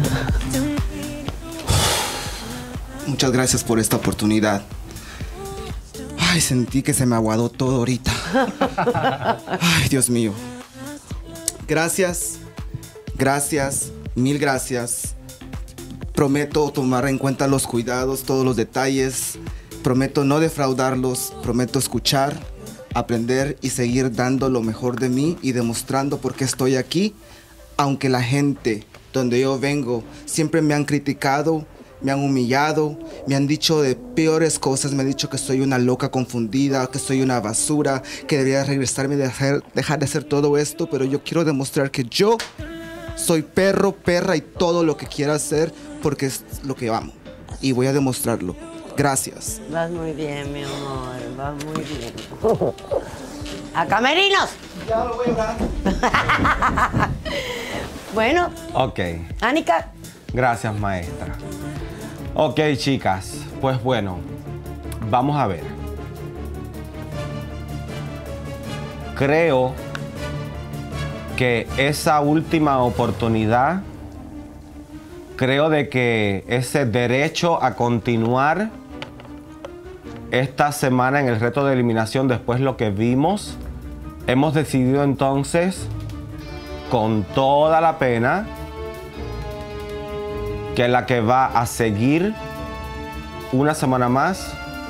Muchas gracias por esta oportunidad. Ay, sentí que se me aguadó todo ahorita. Ay, Dios mío. Gracias, gracias, mil gracias. Prometo tomar en cuenta los cuidados, todos los detalles. Prometo no defraudarlos. Prometo escuchar, aprender y seguir dando lo mejor de mí y demostrando por qué estoy aquí. Aunque la gente donde yo vengo siempre me han criticado, me han humillado, me han dicho de peores cosas, me han dicho que soy una loca confundida, que soy una basura, que debería regresarme y dejar, dejar de hacer todo esto, pero yo quiero demostrar que yo soy perro, perra y todo lo que quiera hacer porque es lo que amo y voy a demostrarlo. Gracias. Vas muy bien, mi amor, vas muy bien. ¡A camerinos! Ya lo voy a hablar. Bueno. Ok. Anika. Gracias, maestra. Ok, chicas, pues bueno, vamos a ver. Creo que esa última oportunidad, creo de que ese derecho a continuar esta semana en el reto de eliminación, después lo que vimos, hemos decidido entonces, con toda la pena, que la que va a seguir una semana más,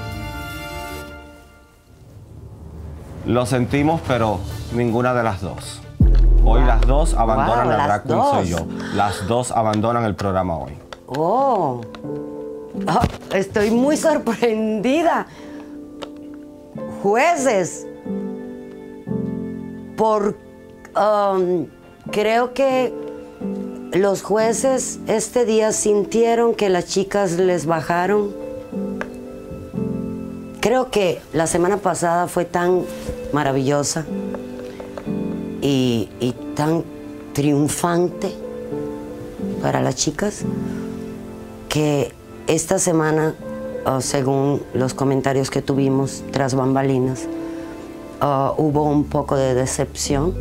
lo sentimos, pero ninguna de las dos. Hoy wow. las dos abandonan wow, la Drag Queen dos. Soy Yo. Las dos abandonan el programa hoy. Oh. Oh, estoy muy sorprendida. Jueces, por um, creo que los jueces este día sintieron que las chicas les bajaron. Creo que la semana pasada fue tan maravillosa y, y tan triunfante para las chicas que esta semana, uh, según los comentarios que tuvimos tras bambalinas, uh, hubo un poco de decepción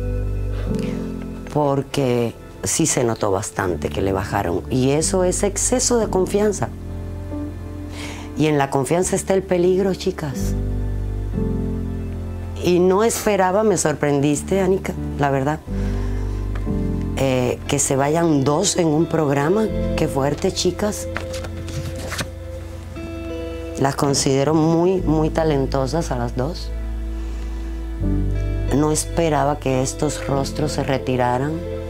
porque sí se notó bastante que le bajaron. Y eso es exceso de confianza. Y en la confianza está el peligro, chicas. Y no esperaba, me sorprendiste, Anika, la verdad, eh, que se vayan dos en un programa. Qué fuerte, chicas. Las considero muy, muy talentosas a las dos. No esperaba que estos rostros se retiraran.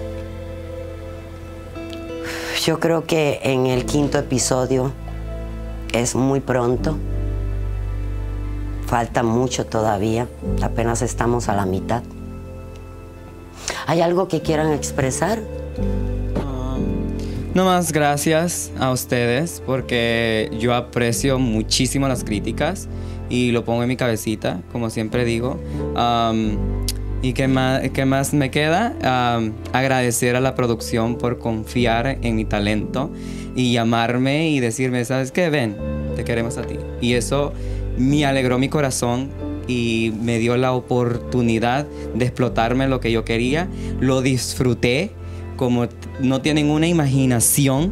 Yo creo que en el quinto episodio es muy pronto. Falta mucho todavía. Apenas estamos a la mitad. ¿Hay algo que quieran expresar? No más gracias a ustedes porque yo aprecio muchísimo las críticas y lo pongo en mi cabecita, como siempre digo. Um, ¿Y qué más, qué más me queda? Um, agradecer a la producción por confiar en mi talento y llamarme y decirme, ¿sabes qué? Ven, te queremos a ti. Y eso me alegró mi corazón y me dio la oportunidad de explotarme lo que yo quería. Lo disfruté como no tienen una imaginación.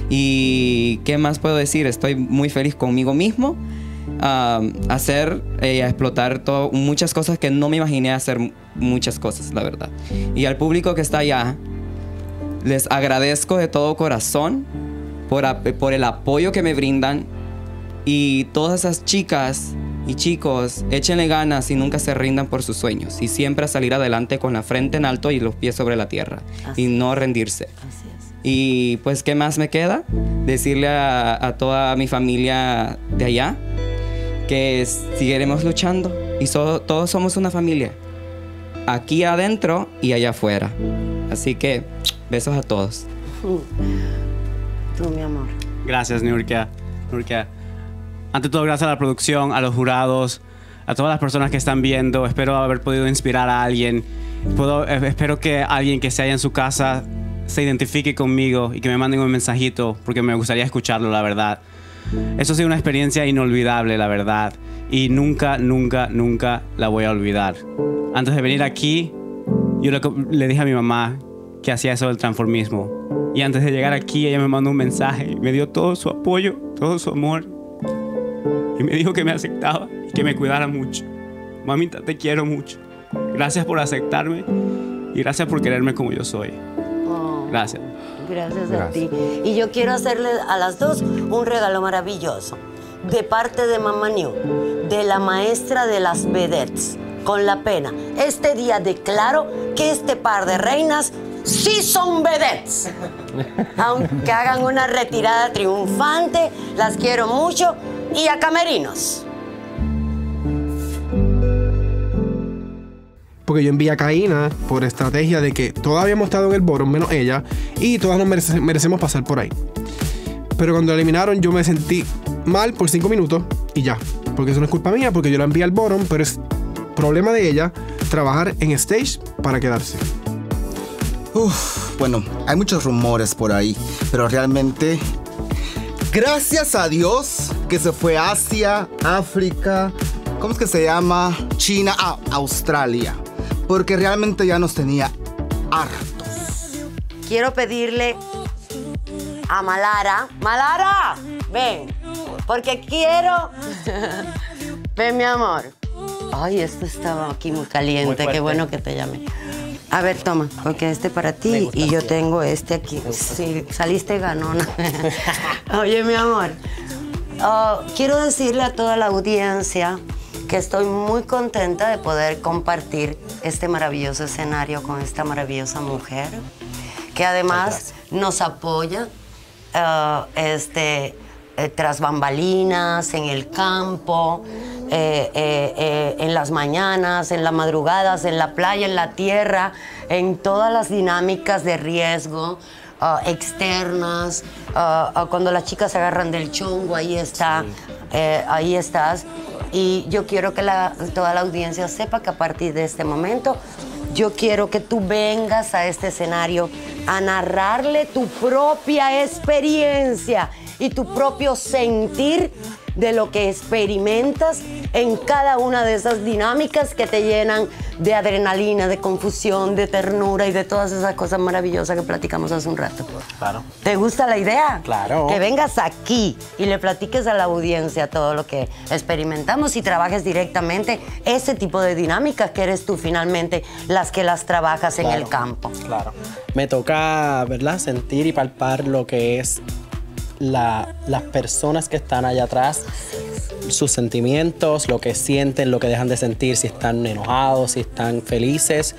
Y ¿qué más puedo decir? Estoy muy feliz conmigo mismo. Uh, hacer, eh, explotar todo, muchas cosas que no me imaginé hacer, muchas cosas, la verdad. Y al público que está allá, les agradezco de todo corazón por, por el apoyo que me brindan. Y todas esas chicas y chicos, échenle ganas y nunca se rindan por sus sueños. Y siempre a salir adelante con la frente en alto y los pies sobre la tierra. Así y no rendirse. Así es. Y pues, ¿qué más me queda? Decirle a, a toda mi familia de allá que seguiremos luchando. Y so, todos somos una familia. Aquí adentro y allá afuera. Así que, besos a todos. Tú, mi amor. Gracias, Niurka. Niurka. Ante todo, gracias a la producción, a los jurados, a todas las personas que están viendo. Espero haber podido inspirar a alguien. Puedo, eh, espero que alguien que se haya en su casa se identifique conmigo y que me manden un mensajito, porque me gustaría escucharlo, la verdad. Eso ha sido una experiencia inolvidable, la verdad. Y nunca, nunca, nunca la voy a olvidar. Antes de venir aquí, yo le, le dije a mi mamá que hacía eso del transformismo. Y antes de llegar aquí, ella me mandó un mensaje. Me dio todo su apoyo, todo su amor. Y me dijo que me aceptaba y que me cuidara mucho. Mamita, te quiero mucho. Gracias por aceptarme y gracias por quererme como yo soy. Oh, gracias. Gracias, Gracias a ti. Y yo quiero hacerle a las dos un regalo maravilloso. De parte de Mamá New, de la maestra de las vedettes, con la pena. Este día declaro que este par de reinas sí son vedettes. Aunque hagan una retirada triunfante, las quiero mucho. Y a camerinos. Porque yo envié a Caína por estrategia de que todas habíamos estado en el bottom, menos ella, y todas nos merece, merecemos pasar por ahí. Pero cuando la eliminaron, yo me sentí mal por cinco minutos y ya. Porque eso no es culpa mía, porque yo la envié al bottom, pero es problema de ella trabajar en stage para quedarse. Uf, bueno, hay muchos rumores por ahí, pero realmente, gracias a Dios que se fue a Asia, África, ¿cómo es que se llama? China, ah, Australia. Porque realmente ya nos tenía hartos. Quiero pedirle a Malara. Malara, ven, porque quiero Ven, mi amor. Ay, esto estaba aquí muy caliente. Qué bueno que te llamé. A ver, toma, porque este para ti y yo tengo este aquí. Sí, saliste ganona. Oye, mi amor, uh, quiero decirle a toda la audiencia que estoy muy contenta de poder compartir este maravilloso escenario con esta maravillosa mujer, que además nos apoya uh, este, eh, tras bambalinas, en el campo, eh, eh, eh, en las mañanas, en las madrugadas, en la playa, en la tierra, en todas las dinámicas de riesgo uh, externas. Uh, uh, cuando las chicas se agarran del chongo, ahí está, sí. eh, ahí estás. Y yo quiero que la, toda la audiencia sepa que a partir de este momento yo quiero que tú vengas a este escenario a narrarle tu propia experiencia y tu propio sentir de lo que experimentas en cada una de esas dinámicas que te llenan de adrenalina, de confusión, de ternura y de todas esas cosas maravillosas que platicamos hace un rato. Claro. ¿Te gusta la idea? Claro. Que vengas aquí y le platiques a la audiencia todo lo que experimentamos y trabajes directamente ese tipo de dinámicas que eres tú finalmente las que las trabajas en Claro, el campo. Claro. Me toca, ¿verdad?, sentir y palpar lo que es la, las personas que están allá atrás, sus sentimientos, lo que sienten, lo que dejan de sentir, si están enojados, si están felices,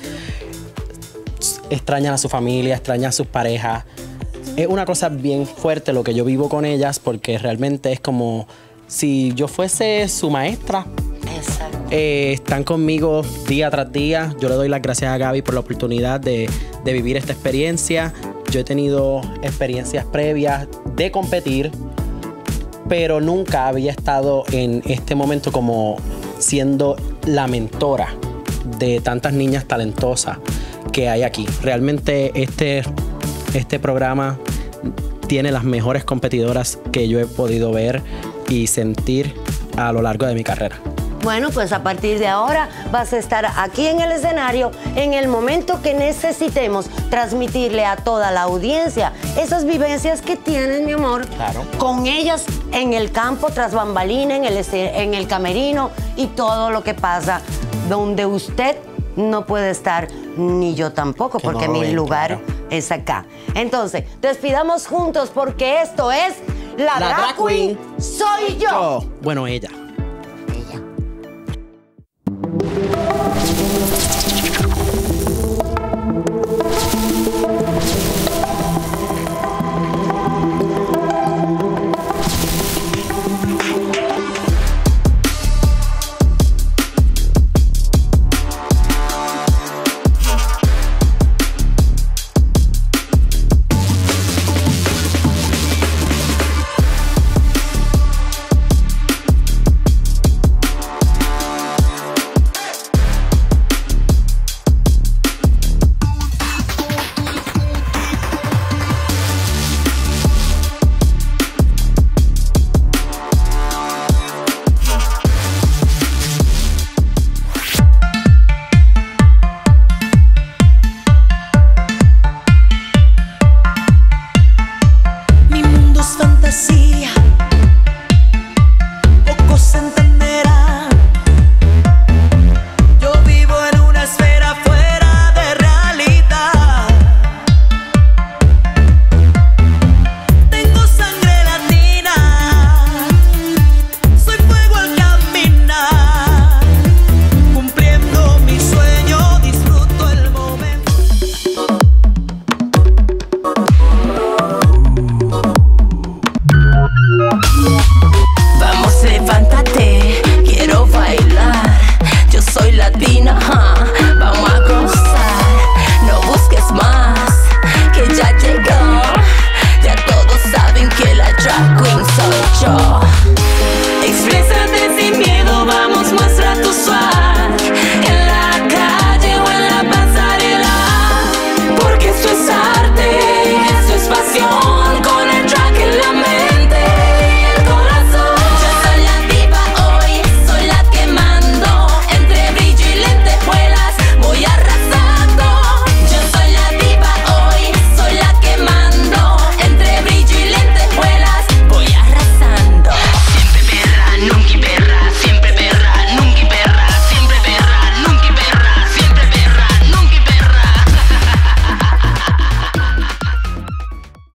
extrañan a su familia, extrañan a sus parejas. Es una cosa bien fuerte lo que yo vivo con ellas, porque realmente es como si yo fuese su maestra. Exacto. Eh, están conmigo día tras día. Yo le doy las gracias a Gaby por la oportunidad de, de vivir esta experiencia. Yo he tenido experiencias previas de competir, pero nunca había estado en este momento como siendo la mentora de tantas niñas talentosas que hay aquí. Realmente este, este programa tiene las mejores competidoras que yo he podido ver y sentir a lo largo de mi carrera. Bueno, pues a partir de ahora vas a estar aquí en el escenario en el momento que necesitemos transmitirle a toda la audiencia esas vivencias que tienes, mi amor, claro, con ellas en el campo, tras bambalina, en el, en el camerino y todo lo que pasa donde usted no puede estar, ni yo tampoco, que porque no mi ven, lugar claro. es acá. Entonces, despidamos juntos porque esto es La, la Drag Queen Soy Yo. yo. Bueno, ella.